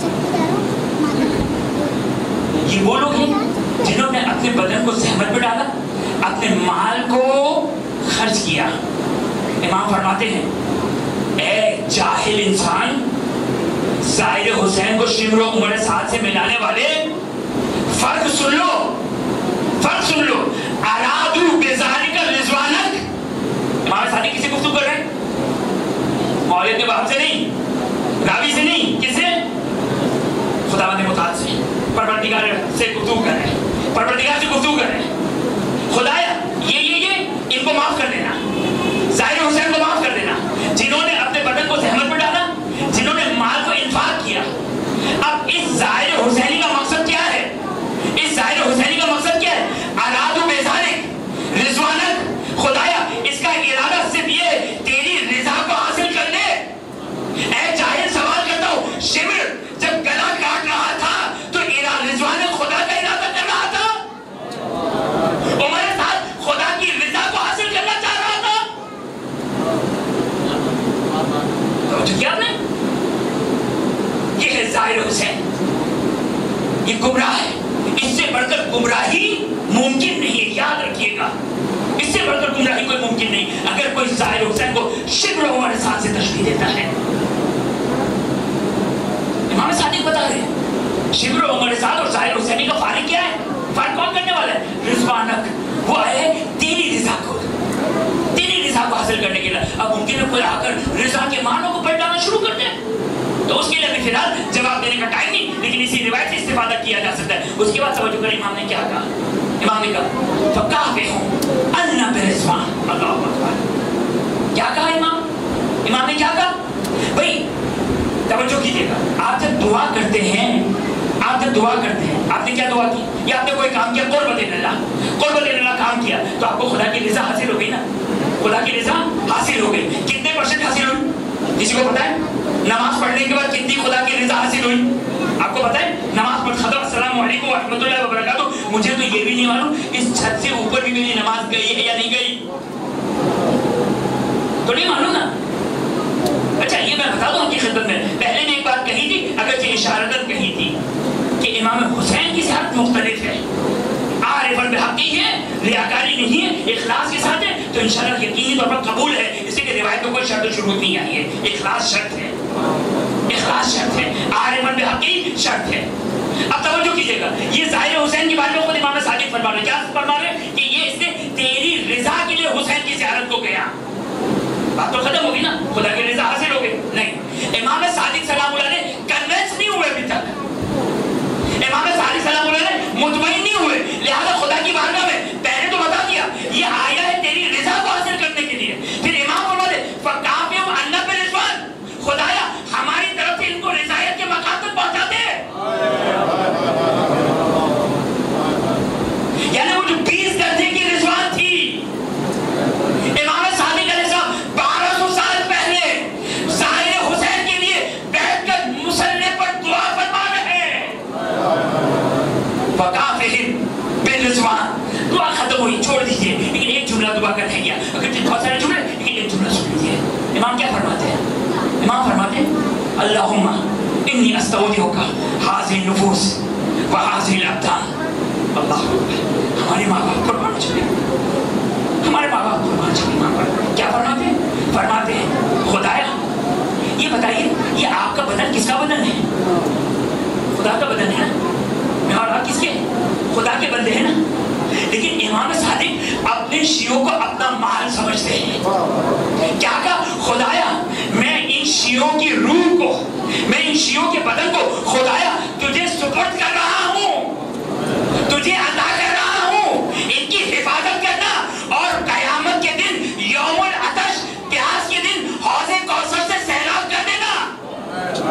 یہ وہ لوگ ہیں جنہوں نے اپنے بدن کو زحمت میں ڈالا، اپنے مال کو خرچ کیا. امام فرماتے ہیں اے جاہل انسان، ظاہر حسین کو شمر و عمر سعد سے ملانے والے، فرق سن لو، فرق سن لو. ارادو بذالک رضوانک. امام صادق کسی گفتگو کر رہے ہیں؟ مولوی کے باپ سے نہیں، راوی سے نہیں، کس سے؟ خداوند متعال سے، پروردگار سے گفتگو کر رہے ہیں، پروردگار سے گفتگو کر رہے ہیں. خدایا یہ ان کو معاف کر دینا، ظاہر حسین کو معاف کر دینا، جنہوں نے اپنے بدن کو زحمت میں ڈالا، جنہوں نے مال کو انفاق کیا. اب اس ظاہر حسینی کا مقصد کیا ہے؟ اس کا مقصد کیا ہے؟ ارادو بیزارک رضوانک، خدایا اس کا ارادہ صرف یہ تیری رضا کو حاصل کر لے۔ اے جاہل سوال کرتا ہوں، شمر جب گلا کاٹ رہا تھا تو رضوان خدا کا ارادہ کر رہا تھا؟ عمر سعد خدا کی رضا کو حاصل کرنا چاہ رہا تھا؟ تو کیا نہیں؟ یہ ہے ظاہر حسین، یہ گمراہ ہے۔ اس سے بڑھ کر گمراہی ممکن نہیں ہے، یاد رکھیے گا، اس سے بڑھ کر گمراہی کوئی ممکن نہیں۔ اگر کوئی ظاہر حسین کو شبر عمر سعد سے تشبیہ دیتا ہے، امام صادق بتا رہے ہیں شبر عمر سعد اور ظاہر حسینی کا فارق کیا ہے؟ فرق کون کرنے والا ہے؟ رضوانک، وہ آئے تیری رضا کو، تیری رضا کو حاصل کرنے کے لیے۔ اب ممکن ہے کوئی آ کر رضا کے معنوں کو پلٹانا شروع کر دے، تو اس کے لیے بھی فی الحال جواب دینے کا ٹائم نہیں، لیکن اسی روایت سے استفادہ کیا جا سکتا ہے۔ اس کے بعد توجہ کریں، امام نے کیا کہا؟ امام نے کہا فَقَافِهُمْ أَنَّ بِرِضْوَانٍ، اللہ اکبر۔ کیا کہا امام نے کیا کہا؟ بھائی توجہ کیجیے گا، آپ جب دعا کرتے ہیں، آپ نے کیا دعا کی؟ یا آپ نے کوئی کام کیا، قربت اللہ کام کیا، تو آپ کو خدا کی رضا حاصل ہو گئی نا؟ خدا کی رضا حاصل ہو گئی۔ کتنے % حاصل ہوئی؟ کسی کو پتا ہے؟ نماز پڑھنے کے بعد کتنی خدا کی رضا حاصل ہوئی؟ آپ کو پتا ہے؟ نماز پڑھ ختم، السلام علیکم ورحمۃ اللہ وبرکاتہ، مجھے تو یہ بھی نہیں معلوم اس چھت سے اوپر بھی میری نماز گئی ہے یا نہیں گئی، تو نہیں معلوم نا۔ اچھا یہ میں بتا دوں آپ کی خدمت میں، پہلے نے ایک بات کہی تھی، اگرچہ اشارتاً کہی تھی، کہ امام حسین کی صحت مختلف ہے، عارفاً بحقی ہے، ریاکاری نہیں ہے، اخلاص کے ساتھ ہے، تو انشاءاللہ یقینی طور پر قبول ہے، اس لیے کہ روایت میں کوئی شرط و شروط نہیں آئی ہے، اخلاص شرط ہے، عارفاً بحقی شرط ہے۔ اب توجہ کیجیے گا، یہ ظاہر حسین کے بارے میں خود امام صادق فرما رہے، کیا فرما رہے؟ کہ یہ اس نے تیری رضا کے لیے حسین کی زیارت کو گیا۔ بات تو ختم ہوگی نا، خدا کی رضا حاصل ہو گئی؟ نہیں، امام صادق سلام اللہ علیہ کنونس نہیں ہوئے ابھی تک، امام صادق سلام اللہ علیہ مطمئن نہیں ہوئے، لہذا خدا کی بارگاہ میں پہلے تو بتا دیا یہ آیا ہے تیری رضا کو حاصل کرنے کے لیے، پھر امام فرما دے فَقَافِهُمْ أَنَّ بِرِضْوَانٍ، خدایا ہماری طرف سے ان کو رضایت کے مقام تک پہنچا دے۔ یعنی وہ جو 20 درجے کی رضوان تھی، امام صادق علیہ السلام 1200 سال پہلے ظاہر حسین کے لیے بیٹھ کر مصلی پر دعا فرما رہے ہیں۔ فَقَافِهِمْ بِرِضْوَانٍ، دعا ختم ہوئی، چھوڑ دیجئے، لیکن ایک جملہ دعا کا رہ گیا، اگر بہت سارے جملے، لیکن ایک جملہ سن لیجئے۔ امام کیا فرماتے ہیں؟ امام فرماتے ہیں اللہم انی استودعک ھذہ النفوس وھذہ الابدان، اللہ ہمارے ماں باپ قربان چلے، ہمارے ماں باپ قربان چلے۔ ماں باپ کیا فرماتے ہیں؟ فرماتے ہیں خدایا یہ بتائیے یہ آپ کا بدن کس کا بدن ہے؟ خدا کا بدن ہے نا، میں اور آپ کس کے؟ خدا کے بندے ہیں نا۔ لیکن امام صادق اپنے شیعوں کو اپنا مال سمجھتے ہیں۔ کیا کہا؟ خدایا میں ان شیعوں کی روح کو، میں ان شیعوں کے بدن کو خدایا تجھے سپرد کر رہا ہوں، تجھے عطا کر رہا ہوں، ان کی حفاظت کرنا، اور قیامت کے دن یوم العطش پیاس کے دن حوض کوثر سے سیراب کر دینا۔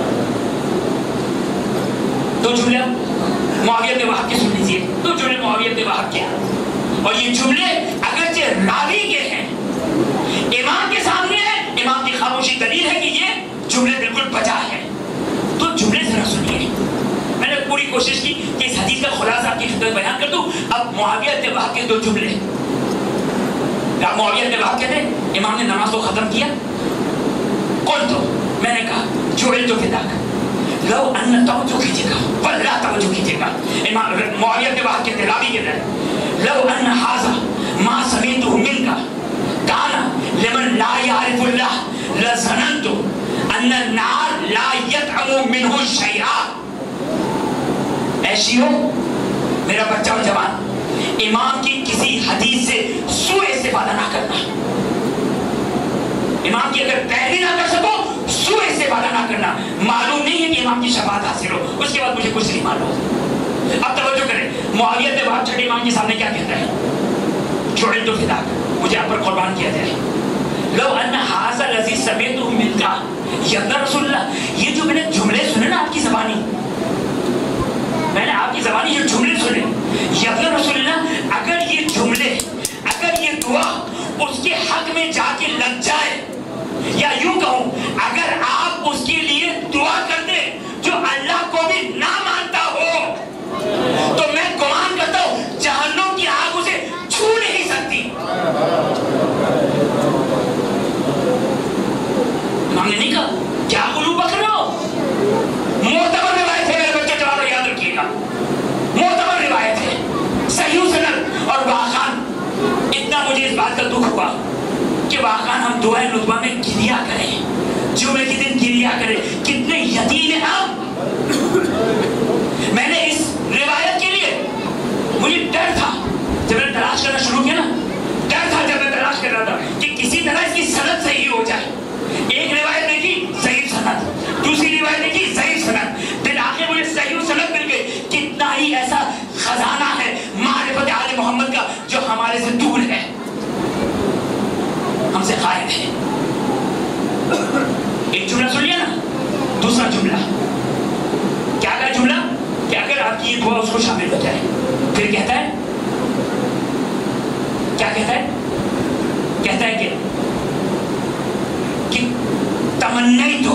دو جملے معاویہ بن وہب کے سن لیجیے، دو جملے معاویہ بن وہب کے، اور یہ جملے اگرچہ راوی کے ہیں، امام کے سامنے ہے، امام کی خاموشی دلیل ہے کہ یہ جملے بالکل بجا ہے۔ تو جملے ذرا سنیے، میں نے پوری کوشش کی کہ اس حدیث کا خلاصہ آپ کی خدمت بیان کر دوں۔ اب معاویہ بن وہب کے دو جملے، معاویہ بن وہب کہتے ہیں امام نے نماز کو ختم کیا، قلت تو میں نے کہا جعلت فداک، لو ان توجہ کیجیے گا واللہ توجہ کیجیے گا، امام معاویہ بن وہب کہتے ہیں، راوی کہتے ہیں لو ان ھذا ما سمعتہ منک کان لمن لا یعرف اللہ لظننت ان النار لا یطعم منہ شیئا۔ اے شیعو، میرا بچہ و جوان، امام کی کسی حدیث سے سوء استفادہ نہ کرنا، امام کی اگر پیروی نہ کر سکو سوء استفادہ نہ کرنا۔ معلوم نہیں ہے کہ امام کی شفاعت حاصل ہو، اس کے بعد مجھے کچھ نہیں معلوم۔ اب توجہ کریں، معاویہ بن وہب چھٹے امام کے سامنے کیا کہتا ہے؟ جعلت فداک، مجھے آپ پر قربان کیا جائے، لو ان ھذا الذی سمعتہ منک یا رسول اللہ، یہ جو میں نے جملے سنے نا آپ کی زبانی، میں نے آپ کی زبانی جو جملے سنے، واقعا ہم دعائے ندبہ میں گریا کریں، جمعے کے دن گریا کریں. کتنے یتیم ہیں ہم. میں نے اس روایت کے لیے مجھے ڈر تھا جب میں نے تلاش کرنا شروع کیا نا، ڈر تھا جب میں تلاش کر رہا تھا کہ کسی طرح اس کی سند صحیح ہو جائے. ایک روایت دیکھی صحیح سند، دوسری روایت دیکھی صحیح سند، بالآخر مجھے صحیح سند مل گئی. کتنا ہی ایسا خزانہ ہے معرفت آل محمد کا جو ہمارے سے دور ہے، ہم سے غائب ہے. ایک جملہ سن لیا نا. دوسرا جملہ کیا کہا جملہ کہ اگر آپ کی یہ دعا اس کو شامل ہو جائے، پھر کہتا ہے کیا کہتا ہے؟ کہتا ہے کہ تمنیت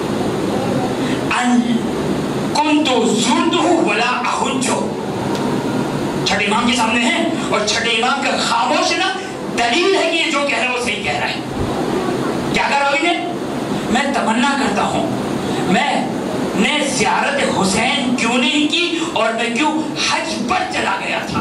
ان کنت زرتہ ولا احج. چھٹے امام کے سامنے ہیں اور چھٹے امام کا خاموش نا دلیل ہے کہ یہ جو کہہ رہا ہے وہ صحیح کہہ رہا ہے. کیا کہا راوی نے؟ میں تمنا کرتا ہوں میں نے زیارت حسین کیوں نہیں کی اور میں کیوں حج پر چلا گیا تھا.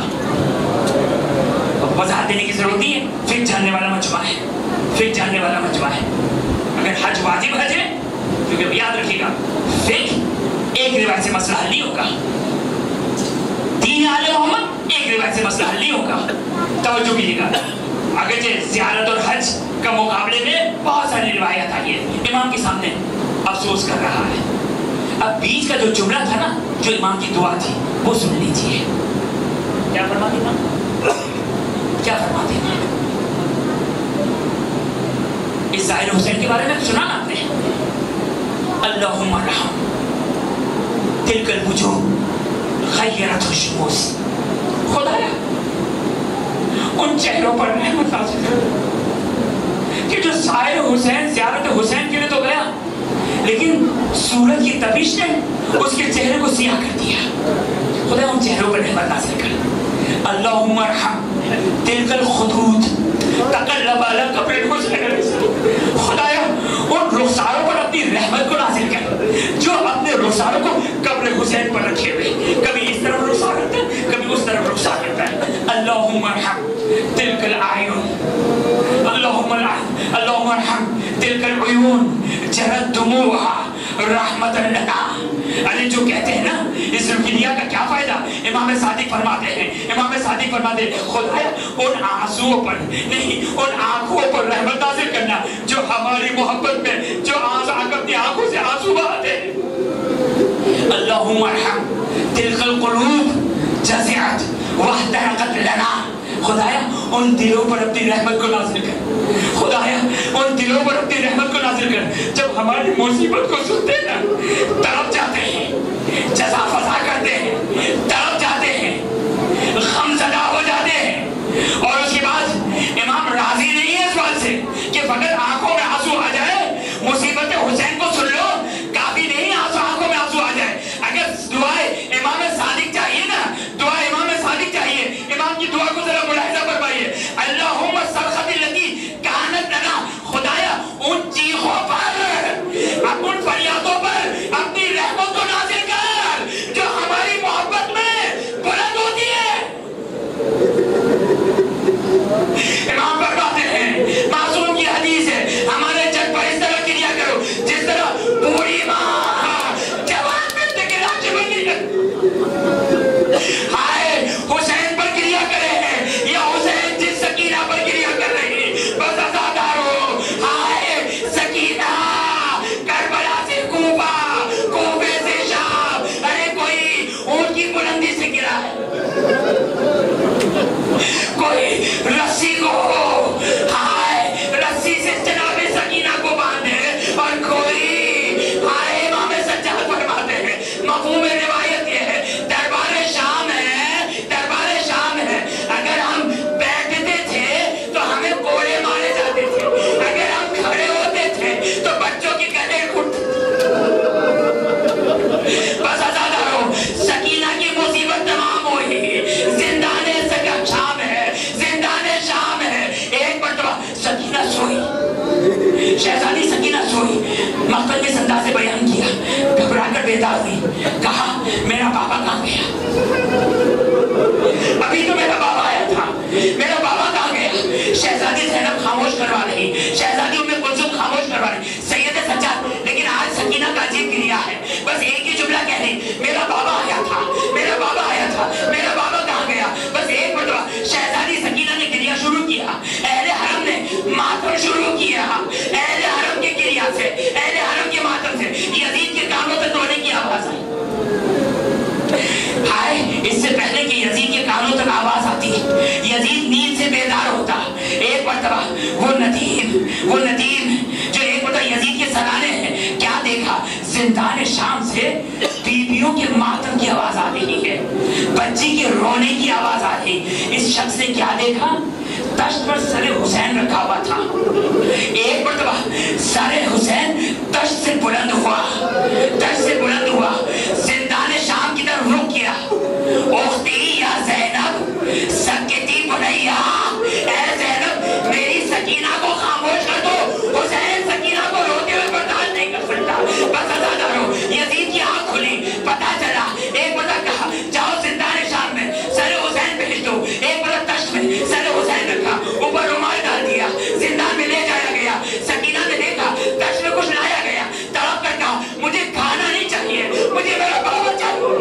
وضاحت دینے کی ضرورت نہیں ہے، فقہ جاننے والا مجمع ہے، فقہ جاننے والا مجمع ہے. اگر حج واجب حج ہے، کیونکہ یاد رکھیے گا فقہ ایک روایت سے مسئلہ حل نہیں ہوگا، دین آل محمد ایک روایت سے مسئلہ حل نہیں ہوگا. توجہ کیجیے گا. اگرچہ زیارت اور حج کا مقابلے میں بہت ساری روایت آئی ہے، امام کے سامنے افسوس کر رہا ہے. اب بیچ کا جو جملہ تھا نا، جو امام کی دعا تھی، وہ سن لیجیے. کیا فرماتے ہیں؟ کیا فرماتے ہیں؟ اس ظاہر حسین کے بارے میں سنا نا آپ نے؟ اللہم ارحم تلک الوجوہ غیرت الشموس. خدایا ان چہروں پر رحمت نازل کر کہ جو ظاہر حسین زیارت حسین کے لیے تو گیا، لیکن سورج کی تپش نے اس کے چہرے کو سیاہ کر دیا. خدا ان چہروں پر رحمت نازل کر. اللہم ارحم تلک الخدود تقلب علی قبر الحسین. خدایا ان رخساروں پر اپنی رحمت کو نازل کر جو اپنے رخساروں کو قبر حسین پر رکھے ہوئے، کبھی اس طرف رخسار کرتا ہے، کبھی اس طرف رخسار کرتا ہے. اللہم ارحم تلک الاعین، اللہم ارحم تلک العیون جرت دموعها رحمت لنا. ارے جو کہتے ہیں نا اس ذوالفقار کا کیا فائدہ. امام صادق فرماتے ہیں، امام صادق فرماتے ہیں خدایا ان آنسوؤں پر نہیں، ان آنکھوں پر رحمت نازل کرنا جو ہماری محبت میں جو اپنی آنکھوں سے آنسو بہاتے ہیں. اللہم ارحم تلک القلوب جزعت واحترقت لنا. خدایا ان دلوں پر اپنی رحمت کو نازل کر. خدایا ان دلوں پر اپنی رحمت کو نازل کر. جب ہماری مصیبت کو سنتے ہیں نا، تڑپ جاتے ہیں، جزا فضا کرتے ہیں، تڑپ جاتے ہیں، غم زدہ ہو جاتے ہیں. اور اس کے بعد امام راضی نہیں ہے اس بات سے کہ فقط آنکھوں میں آنسو آ جائے. مصیبت حسین کو سن لو، کافی نہیں آنکھوں میں آنسو آ جائے. اگر دعائے امام صادق چاہیے نا، دعا امام صادق چاہیے. امام کی دعا کو ذرا ملاحظہ فرمائیے. اللہم الصرخۃ التي کانت لنا. خدایا ان چیخوں پر، ان فریادوں پر اپنی رحمت کو نازل کر جو ہماری محبت میں بلند ہوتی ہے. امام فرماتے ہیں، معصوم کی حدیث ہے، ہمارے جگ پر اس طرح کریا کرو جس طرح بوڑھی ماں جوان بنتے کے راجے پر کریا. ہائے حسین پر کریا کرے ہیں یا حسین جس سکینہ پر کریا کر رہے ہیں. بس ازادارو، ہائے سکینہ کربلا سے کوفہ، کوفے سے شام. ارے کوئی اونٹ کی بلندی سے گرا ہے، کوئی رسی کو، ہائے رسی سے جناب سکینہ کو باندھے، اور کوئی ہائے امام سجاد فرماتے ہیں. مفہوم روایت یہ ہے دربار شام ہے، دربار شام ہے. اگر ہم بیٹھتے تھے تو ہمیں کوڑے مارے جاتے تھے، اگر ہم کھڑے ہوتے تھے تو بچوں کی گلے گھٹتے. بس ازادارو، سکینہ کی مصیبت تمام ہوئی. زندان شام ہے، زندان شام ہے. ایک مرتبہ سکینہ سوئی، شہزادی سکینہ سوئی. مقتل میں اس انداز سے بیان کیا، گھبرا کر بیدار ہوئی، کہا میرا بابا کہاں گیا؟ ابھی تو میرا بابا آیا تھا، میرا بابا کہاں گیا؟ شہزادی زینب خاموش کروا رہی. آواز آتی، یزید نیند سے بیدار ہوتا. ایک مرتبہ وہ ندیم جو ایک مرتبہ یزید کے سلانے ہیں، کیا دیکھا؟ زندان شام سے بیویوں کے ماتم کی آواز آ رہی ہے، بچی کے رونے کی آواز آ رہی. اس شخص نے کیا دیکھا؟ تشت پر سر حسین رکھا ہوا تھا. ایک مرتبہ سر حسین تشت سے بلند ہوا، زندان شام کی طرف رخ کیا. اختی یا زینب سکتی بنیا، اے زینب میری سکینہ کو خاموش کر دو، حسین سکینہ کو روتے ہوئے برداشت نہیں کر سکتا. بس ازادہ رہو. یزید کی آنکھ کھلی، پتا چلا. ایک مرتبہ کہا جاؤ زندان شام میں سر حسین بھیج دو. ایک مرتبہ تشت میں سر حسین رکھا، اوپر رومال ڈال دیا، زندان میں لے جایا گیا. سکینہ نے دیکھا تشت میں کچھ لایا گیا، تڑپ کر کہا مجھے کھانا نہیں چاہیے، مجھے میرا بابا چاہیے.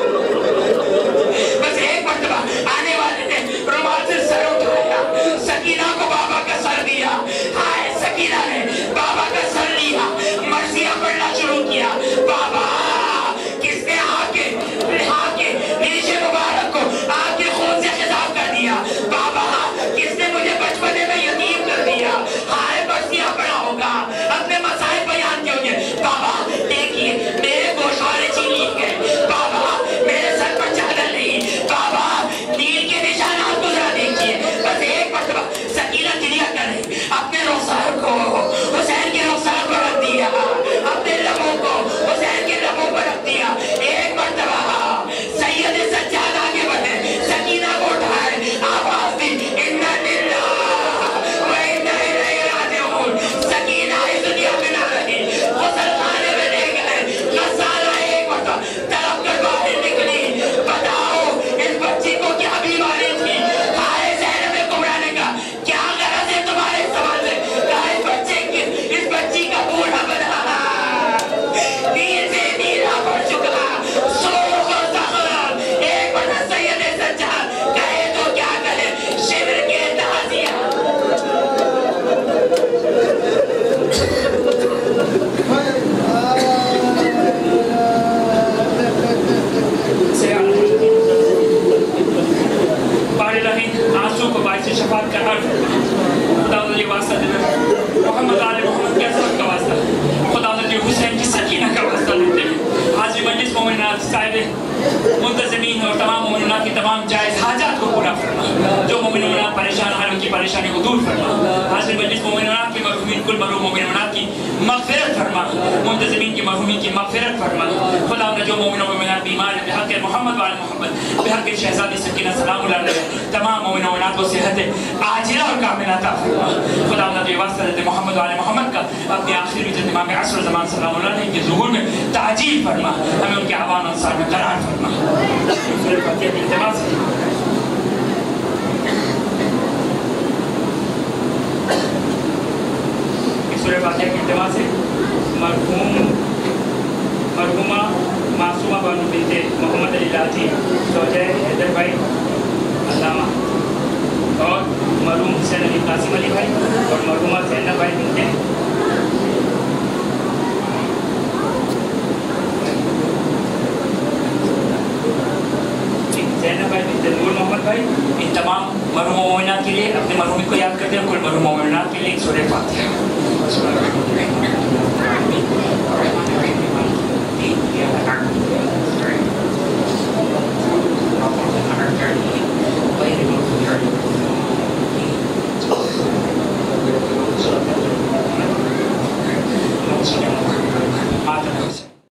بس ایک مرتبہ آنے والے نے رومال سے سر اٹھایا، سکینہ کو بابا کا سر دیا. ہائے سکینہ نے بابا کا سر لیا، مرثیہ پڑھنا شروع کیا. بابا کس نے آ کے نیچے مبارک کو آ کے خون سے خطاب کر دیا. بابا کس نے مجھے بچپنے میں یتیم کر دیا. ہائے مرثیہ پڑھا ہوگا، اپنے مسائل بیان کیے ہوں گے. بابا دیکھیے میرے گوشوارے چھین لیے گئے. بابا میرے سر پر چادر نہیں. بابا نیل کے نشانات گزرا دیکھیے. بس ایک مرتبہ سکینہ کلیا کر رہی، اپنے رخسار کو حسین کے رخسار پر رکھ دیا، اپنے لبوں کو حسین کے لبوں پر رکھ دیا. ایک مرتبہ سید سجاد آگے بڑھے، سکینہ کو اٹھائے، آواز دی انا للہ و انا الیہ راجعون. سکینہ اس دنیا میں نہ رہی، غسل خانے میں لے گئے. غسالہ ایک مرتبہ تڑپ کر باہر نکلی. بتاؤ اس بچی کو کیا بیماری تھی؟ ہائے زینب کبریٰ نے کہا کیا غرض ہے تمہارے سوال سے؟ کہا اس بچی کا بوڑھا بنا نیل سے نیلا پڑ چکا، سرخ اور زخم. ایک بڑا سید سجاد کہے تو کیا کہے، شبر کے تعزیہ. بارے رحیم آنسو کو باعث شفاعت کا عرض خدا نے واسطہ دینا، محمد آل محمد کے عظمت کا واسطہ، خدا نے حسین کی سکینہ کا واسطہ دیتے ہیں. حاضر مجلس مومنات صاحب منتظمین اور تمام مومنات کی تمام جائز حاجات کو پورا فرما. جو مومنات پریشان ہیں ان کی پریشانی کو دور فرما. حاضر مجلس مومنات کے مرحومین کل مرحوم مومنات کی مغفرت فرما، منتظمین کی مرحومین کی مغفرت فرما. خدا نے جو مومنات بیمار ہیں بحق محمد وآل محمد، بحق شہزادی سکینہ سلام اللہ علیہ، تمام مومنات کو صحت عاجلہ اور کاملہ عطا فرما. خدا نے جو واسطہ دیتے محمد وآل محمد کا اپنے آخری وجہ امام عصر زمان سلام اللہ علیہ کے ظہور میں تعجیل فرما، ہمیں ان کے عوان انصار میں قرار فرما. سورہ فاتحہ کی التماس سورہ فاتحہ کی التماس ہے. مرحومہ معصومہ بانو بنت محمد علی لاٹھی زوجہ حیدر بھائی علامہ، اور مرحوم حسین علی قاسم علی بھائی، اور مرحومہ زینب بھائی بنت نور محمد بھائی. ان تمام مرحوم مومنات کے لیے اپنے مرحومی کو یاد کرتے ہیں. کل مرحوم مومنات کے لیے سورہ فاتحہ.